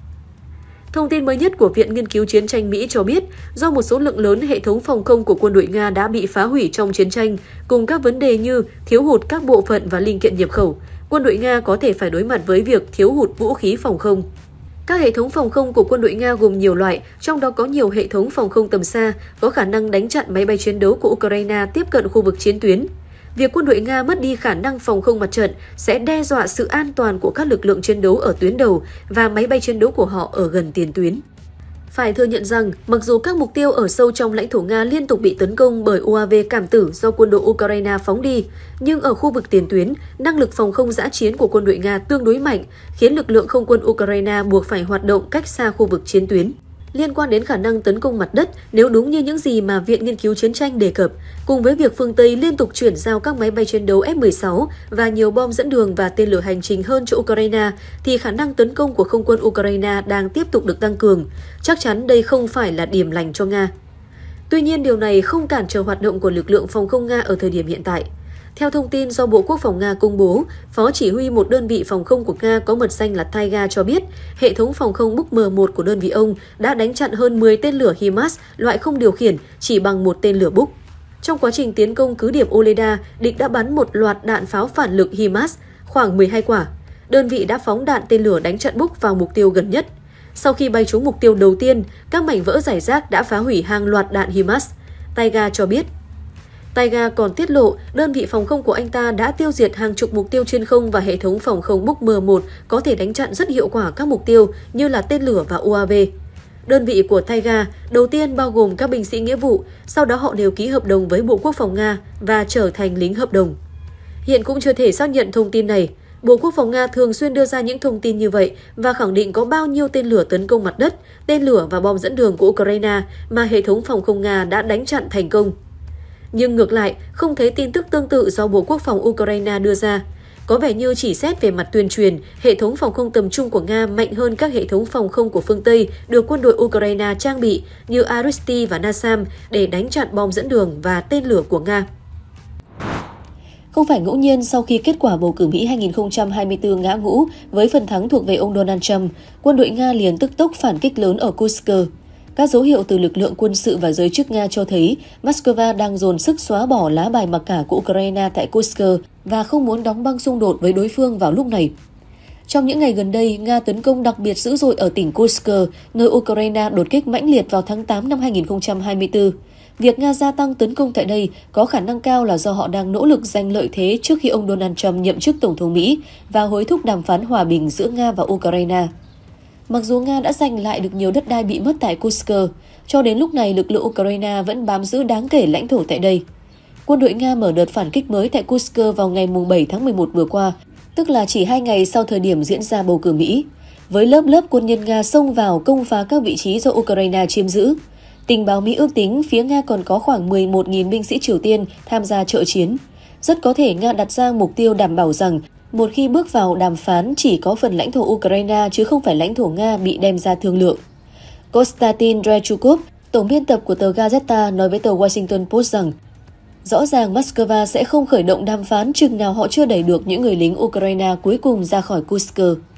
Thông tin mới nhất của Viện Nghiên cứu Chiến tranh Mỹ cho biết, do một số lượng lớn hệ thống phòng không của quân đội Nga đã bị phá hủy trong chiến tranh, cùng các vấn đề như thiếu hụt các bộ phận và linh kiện nhập khẩu, quân đội Nga có thể phải đối mặt với việc thiếu hụt vũ khí phòng không. Các hệ thống phòng không của quân đội Nga gồm nhiều loại, trong đó có nhiều hệ thống phòng không tầm xa, có khả năng đánh chặn máy bay chiến đấu của Ukraine tiếp cận khu vực chiến tuyến. Việc quân đội Nga mất đi khả năng phòng không mặt trận sẽ đe dọa sự an toàn của các lực lượng chiến đấu ở tuyến đầu và máy bay chiến đấu của họ ở gần tiền tuyến. Phải thừa nhận rằng, mặc dù các mục tiêu ở sâu trong lãnh thổ Nga liên tục bị tấn công bởi UAV cảm tử do quân đội Ukraine phóng đi, nhưng ở khu vực tiền tuyến, năng lực phòng không dã chiến của quân đội Nga tương đối mạnh, khiến lực lượng không quân Ukraine buộc phải hoạt động cách xa khu vực chiến tuyến. Liên quan đến khả năng tấn công mặt đất, nếu đúng như những gì mà Viện Nghiên cứu Chiến tranh đề cập, cùng với việc phương Tây liên tục chuyển giao các máy bay chiến đấu F-16 và nhiều bom dẫn đường và tên lửa hành trình hơn cho Ukraine, thì khả năng tấn công của không quân Ukraine đang tiếp tục được tăng cường. Chắc chắn đây không phải là điểm lành cho Nga. Tuy nhiên, điều này không cản trở hoạt động của lực lượng phòng không Nga ở thời điểm hiện tại. Theo thông tin do Bộ Quốc phòng Nga công bố, Phó Chỉ huy một đơn vị phòng không của Nga có mật danh là Taiga cho biết, hệ thống phòng không Buk M1 của đơn vị ông đã đánh chặn hơn 10 tên lửa HIMARS loại không điều khiển chỉ bằng một tên lửa Buk. Trong quá trình tiến công cứ điểm Oleda, địch đã bắn một loạt đạn pháo phản lực HIMARS, khoảng 12 quả. Đơn vị đã phóng đạn tên lửa đánh chặn Buk vào mục tiêu gần nhất. Sau khi bay trúng mục tiêu đầu tiên, các mảnh vỡ rải rác đã phá hủy hàng loạt đạn HIMARS. Taiga cho biết. Taiga còn tiết lộ, đơn vị phòng không của anh ta đã tiêu diệt hàng chục mục tiêu trên không và hệ thống phòng không Buk M1 có thể đánh chặn rất hiệu quả các mục tiêu như là tên lửa và UAV. Đơn vị của Taiga đầu tiên bao gồm các binh sĩ nghĩa vụ, sau đó họ đều ký hợp đồng với Bộ Quốc phòng Nga và trở thành lính hợp đồng. Hiện cũng chưa thể xác nhận thông tin này. Bộ Quốc phòng Nga thường xuyên đưa ra những thông tin như vậy và khẳng định có bao nhiêu tên lửa tấn công mặt đất, tên lửa và bom dẫn đường của Ukraine mà hệ thống phòng không Nga đã đánh chặn thành công. Nhưng ngược lại, không thấy tin tức tương tự do Bộ Quốc phòng Ukraine đưa ra. Có vẻ như chỉ xét về mặt tuyên truyền, hệ thống phòng không tầm trung của Nga mạnh hơn các hệ thống phòng không của phương Tây được quân đội Ukraine trang bị như Aristy và Nasam để đánh chặn bom dẫn đường và tên lửa của Nga. Không phải ngẫu nhiên sau khi kết quả bầu cử Mỹ 2024 ngã ngũ với phần thắng thuộc về ông Donald Trump, quân đội Nga liền tức tốc phản kích lớn ở Kursk. Các dấu hiệu từ lực lượng quân sự và giới chức Nga cho thấy Moscow đang dồn sức xóa bỏ lá bài mặc cả của Ukraine tại Kursk và không muốn đóng băng xung đột với đối phương vào lúc này. Trong những ngày gần đây, Nga tấn công đặc biệt dữ dội ở tỉnh Kursk, nơi Ukraine đột kích mãnh liệt vào tháng 8 năm 2024. Việc Nga gia tăng tấn công tại đây có khả năng cao là do họ đang nỗ lực giành lợi thế trước khi ông Donald Trump nhậm chức Tổng thống Mỹ và hối thúc đàm phán hòa bình giữa Nga và Ukraine. Mặc dù Nga đã giành lại được nhiều đất đai bị mất tại Kursk, cho đến lúc này lực lượng Ukraine vẫn bám giữ đáng kể lãnh thổ tại đây. Quân đội Nga mở đợt phản kích mới tại Kursk vào ngày 7 tháng 11 vừa qua, tức là chỉ 2 ngày sau thời điểm diễn ra bầu cử Mỹ, với lớp quân nhân Nga xông vào công phá các vị trí do Ukraine chiếm giữ. Tình báo Mỹ ước tính phía Nga còn có khoảng 11.000 binh sĩ Triều Tiên tham gia trợ chiến. Rất có thể Nga đặt ra mục tiêu đảm bảo rằng một khi bước vào đàm phán chỉ có phần lãnh thổ Ukraine chứ không phải lãnh thổ Nga bị đem ra thương lượng. Konstantin Rychukov, tổng biên tập của tờ Gazeta nói với tờ Washington Post rằng rõ ràng Moscow sẽ không khởi động đàm phán chừng nào họ chưa đẩy được những người lính Ukraine cuối cùng ra khỏi Kursk.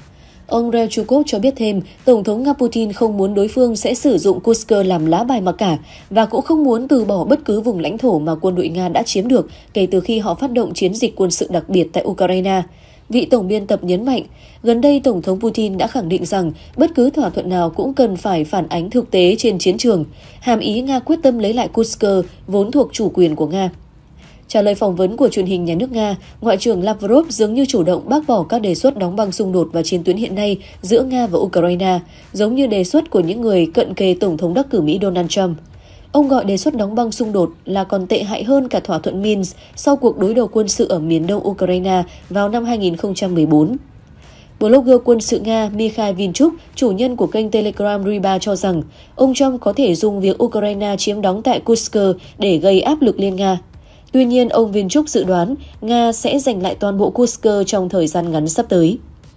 Ông Rychukov cho biết thêm, Tổng thống Nga Putin không muốn đối phương sẽ sử dụng Kursk làm lá bài mặc cả và cũng không muốn từ bỏ bất cứ vùng lãnh thổ mà quân đội Nga đã chiếm được kể từ khi họ phát động chiến dịch quân sự đặc biệt tại Ukraine. Vị tổng biên tập nhấn mạnh, gần đây Tổng thống Putin đã khẳng định rằng bất cứ thỏa thuận nào cũng cần phải phản ánh thực tế trên chiến trường, hàm ý Nga quyết tâm lấy lại Kursk vốn thuộc chủ quyền của Nga. Trả lời phỏng vấn của truyền hình nhà nước Nga, Ngoại trưởng Lavrov dường như chủ động bác bỏ các đề xuất đóng băng xung đột và chiến tuyến hiện nay giữa Nga và Ukraine, giống như đề xuất của những người cận kề Tổng thống đắc cử Mỹ Donald Trump. Ông gọi đề xuất đóng băng xung đột là còn tệ hại hơn cả thỏa thuận Minsk sau cuộc đối đầu quân sự ở miền đông Ukraine vào năm 2014. Blogger quân sự Nga Mikhail Vinchuk, chủ nhân của kênh Telegram Ryba cho rằng ông Trump có thể dùng việc Ukraine chiếm đóng tại Kursk để gây áp lực lên Nga. Tuy nhiên, ông Vinchuk dự đoán Nga sẽ giành lại toàn bộ Kursk trong thời gian ngắn sắp tới.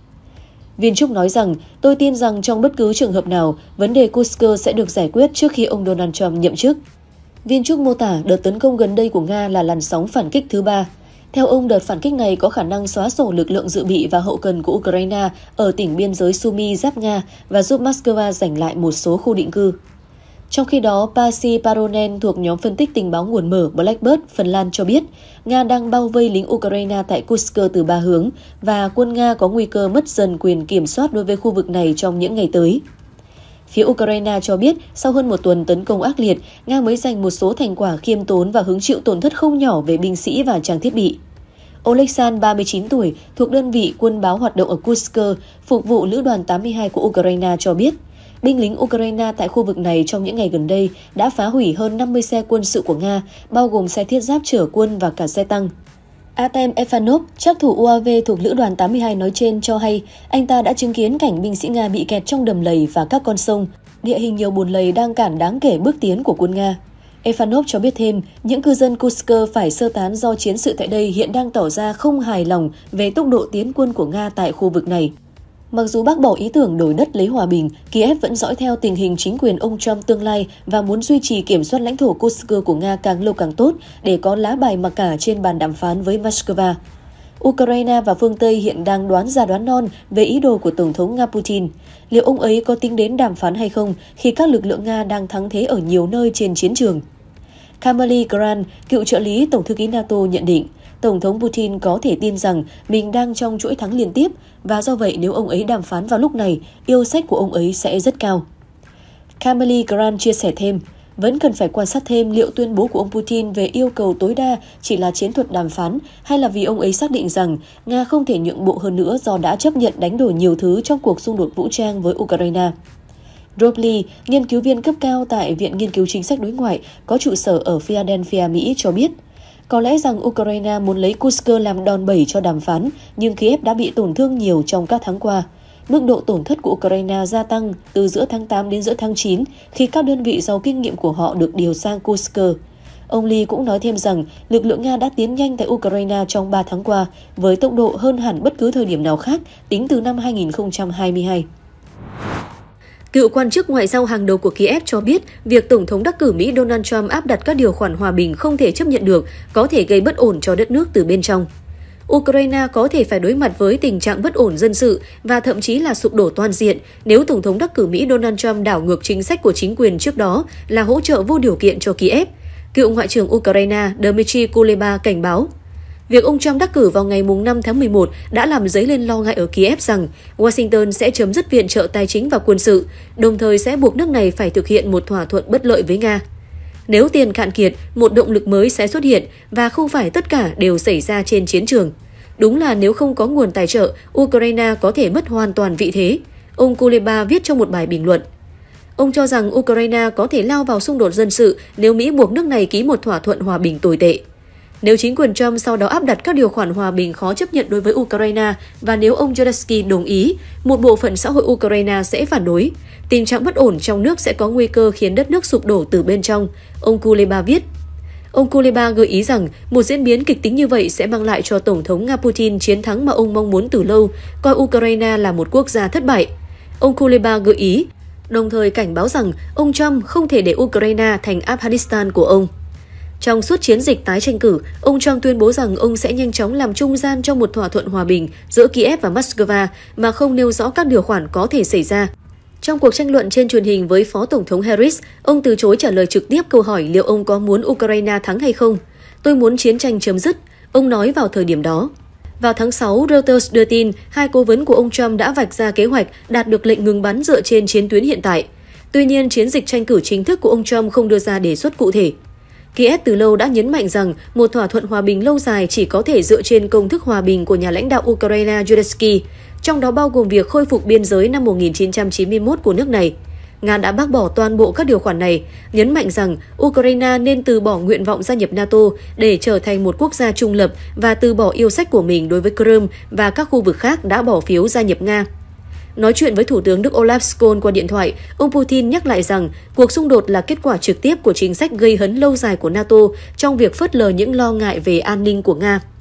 Vinchuk nói rằng, tôi tin rằng trong bất cứ trường hợp nào, vấn đề Kursk sẽ được giải quyết trước khi ông Donald Trump nhậm chức. Vinchuk mô tả đợt tấn công gần đây của Nga là làn sóng phản kích thứ 3. Theo ông, đợt phản kích này có khả năng xóa sổ lực lượng dự bị và hậu cần của Ukraine ở tỉnh biên giới Sumy giáp Nga và giúp Moscow giành lại một số khu định cư. Trong khi đó, Pasi Paronen thuộc nhóm phân tích tình báo nguồn mở Blackbird, Phần Lan cho biết Nga đang bao vây lính Ukraine tại Kursk từ 3 hướng và quân Nga có nguy cơ mất dần quyền kiểm soát đối với khu vực này trong những ngày tới. Phía Ukraine cho biết sau hơn một tuần tấn công ác liệt, Nga mới giành một số thành quả khiêm tốn và hứng chịu tổn thất không nhỏ về binh sĩ và trang thiết bị. Oleksandr, 39 tuổi, thuộc đơn vị quân báo hoạt động ở Kursk, phục vụ Lữ đoàn 82 của Ukraine cho biết, binh lính Ukraine tại khu vực này trong những ngày gần đây đã phá hủy hơn 50 xe quân sự của Nga, bao gồm xe thiết giáp chở quân và cả xe tăng. Artem Efanov, trắc thủ UAV thuộc Lữ đoàn 82 nói trên cho hay anh ta đã chứng kiến cảnh binh sĩ Nga bị kẹt trong đầm lầy và các con sông. Địa hình nhiều bùn lầy đang cản đáng kể bước tiến của quân Nga. Efanov cho biết thêm, những cư dân Kursk phải sơ tán do chiến sự tại đây hiện đang tỏ ra không hài lòng về tốc độ tiến quân của Nga tại khu vực này. Mặc dù bác bỏ ý tưởng đổi đất lấy hòa bình, Kiev vẫn dõi theo tình hình chính quyền ông Trump tương lai và muốn duy trì kiểm soát lãnh thổ Kursk của Nga càng lâu càng tốt để có lá bài mặc cả trên bàn đàm phán với Moscow. Ukraine và phương Tây hiện đang đoán già đoán non về ý đồ của Tổng thống Nga Putin. Liệu ông ấy có tính đến đàm phán hay không khi các lực lượng Nga đang thắng thế ở nhiều nơi trên chiến trường? Kamali Grant, cựu trợ lý Tổng thư ký NATO nhận định, Tổng thống Putin có thể tin rằng mình đang trong chuỗi thắng liên tiếp và do vậy nếu ông ấy đàm phán vào lúc này, yêu sách của ông ấy sẽ rất cao. Kamali Grant chia sẻ thêm, vẫn cần phải quan sát thêm liệu tuyên bố của ông Putin về yêu cầu tối đa chỉ là chiến thuật đàm phán hay là vì ông ấy xác định rằng Nga không thể nhượng bộ hơn nữa do đã chấp nhận đánh đổi nhiều thứ trong cuộc xung đột vũ trang với Ukraine. Rob Lee, nghiên cứu viên cấp cao tại Viện Nghiên cứu Chính sách Đối ngoại có trụ sở ở Philadelphia, Mỹ cho biết, có lẽ rằng Ukraine muốn lấy Kursk làm đòn bẩy cho đàm phán, nhưng Kiev đã bị tổn thương nhiều trong các tháng qua. Mức độ tổn thất của Ukraine gia tăng từ giữa tháng 8 đến giữa tháng 9 khi các đơn vị giàu kinh nghiệm của họ được điều sang Kursk. Ông Lee cũng nói thêm rằng lực lượng Nga đã tiến nhanh tại Ukraine trong 3 tháng qua với tốc độ hơn hẳn bất cứ thời điểm nào khác tính từ năm 2022. Cựu quan chức ngoại giao hàng đầu của Kiev cho biết việc Tổng thống đắc cử Mỹ Donald Trump áp đặt các điều khoản hòa bình không thể chấp nhận được, có thể gây bất ổn cho đất nước từ bên trong. Ukraine có thể phải đối mặt với tình trạng bất ổn dân sự và thậm chí là sụp đổ toàn diện nếu Tổng thống đắc cử Mỹ Donald Trump đảo ngược chính sách của chính quyền trước đó là hỗ trợ vô điều kiện cho Kiev. Cựu Ngoại trưởng Ukraine Dmytro Kuleba cảnh báo. Việc ông Trump đắc cử vào ngày 5 tháng 11 đã làm dấy lên lo ngại ở Kiev rằng Washington sẽ chấm dứt viện trợ tài chính và quân sự, đồng thời sẽ buộc nước này phải thực hiện một thỏa thuận bất lợi với Nga. Nếu tiền cạn kiệt, một động lực mới sẽ xuất hiện và không phải tất cả đều xảy ra trên chiến trường. Đúng là nếu không có nguồn tài trợ, Ukraine có thể mất hoàn toàn vị thế, ông Kuleba viết trong một bài bình luận. Ông cho rằng Ukraine có thể lao vào xung đột dân sự nếu Mỹ buộc nước này ký một thỏa thuận hòa bình tồi tệ. Nếu chính quyền Trump sau đó áp đặt các điều khoản hòa bình khó chấp nhận đối với Ukraine và nếu ông Zelensky đồng ý, một bộ phận xã hội Ukraine sẽ phản đối. Tình trạng bất ổn trong nước sẽ có nguy cơ khiến đất nước sụp đổ từ bên trong, ông Kuleba viết. Ông Kuleba gợi ý rằng một diễn biến kịch tính như vậy sẽ mang lại cho Tổng thống Nga Putin chiến thắng mà ông mong muốn từ lâu, coi Ukraine là một quốc gia thất bại. Ông Kuleba gợi ý, đồng thời cảnh báo rằng ông Trump không thể để Ukraine thành Afghanistan của ông. Trong suốt chiến dịch tái tranh cử, ông Trump tuyên bố rằng ông sẽ nhanh chóng làm trung gian trong một thỏa thuận hòa bình giữa Kiev và Moscow mà không nêu rõ các điều khoản có thể xảy ra. Trong cuộc tranh luận trên truyền hình với Phó Tổng thống Harris, ông từ chối trả lời trực tiếp câu hỏi liệu ông có muốn Ukraine thắng hay không. Tôi muốn chiến tranh chấm dứt, ông nói vào thời điểm đó. Vào tháng 6, Reuters đưa tin hai cố vấn của ông Trump đã vạch ra kế hoạch đạt được lệnh ngừng bắn dựa trên chiến tuyến hiện tại. Tuy nhiên, chiến dịch tranh cử chính thức của ông Trump không đưa ra đề xuất cụ thể. Kiev từ lâu đã nhấn mạnh rằng một thỏa thuận hòa bình lâu dài chỉ có thể dựa trên công thức hòa bình của nhà lãnh đạo Ukraine Zelensky, trong đó bao gồm việc khôi phục biên giới năm 1991 của nước này. Nga đã bác bỏ toàn bộ các điều khoản này, nhấn mạnh rằng Ukraine nên từ bỏ nguyện vọng gia nhập NATO để trở thành một quốc gia trung lập và từ bỏ yêu sách của mình đối với Crimea và các khu vực khác đã bỏ phiếu gia nhập Nga. Nói chuyện với Thủ tướng Đức Olaf Scholz qua điện thoại, ông Putin nhắc lại rằng cuộc xung đột là kết quả trực tiếp của chính sách gây hấn lâu dài của NATO trong việc phớt lờ những lo ngại về an ninh của Nga.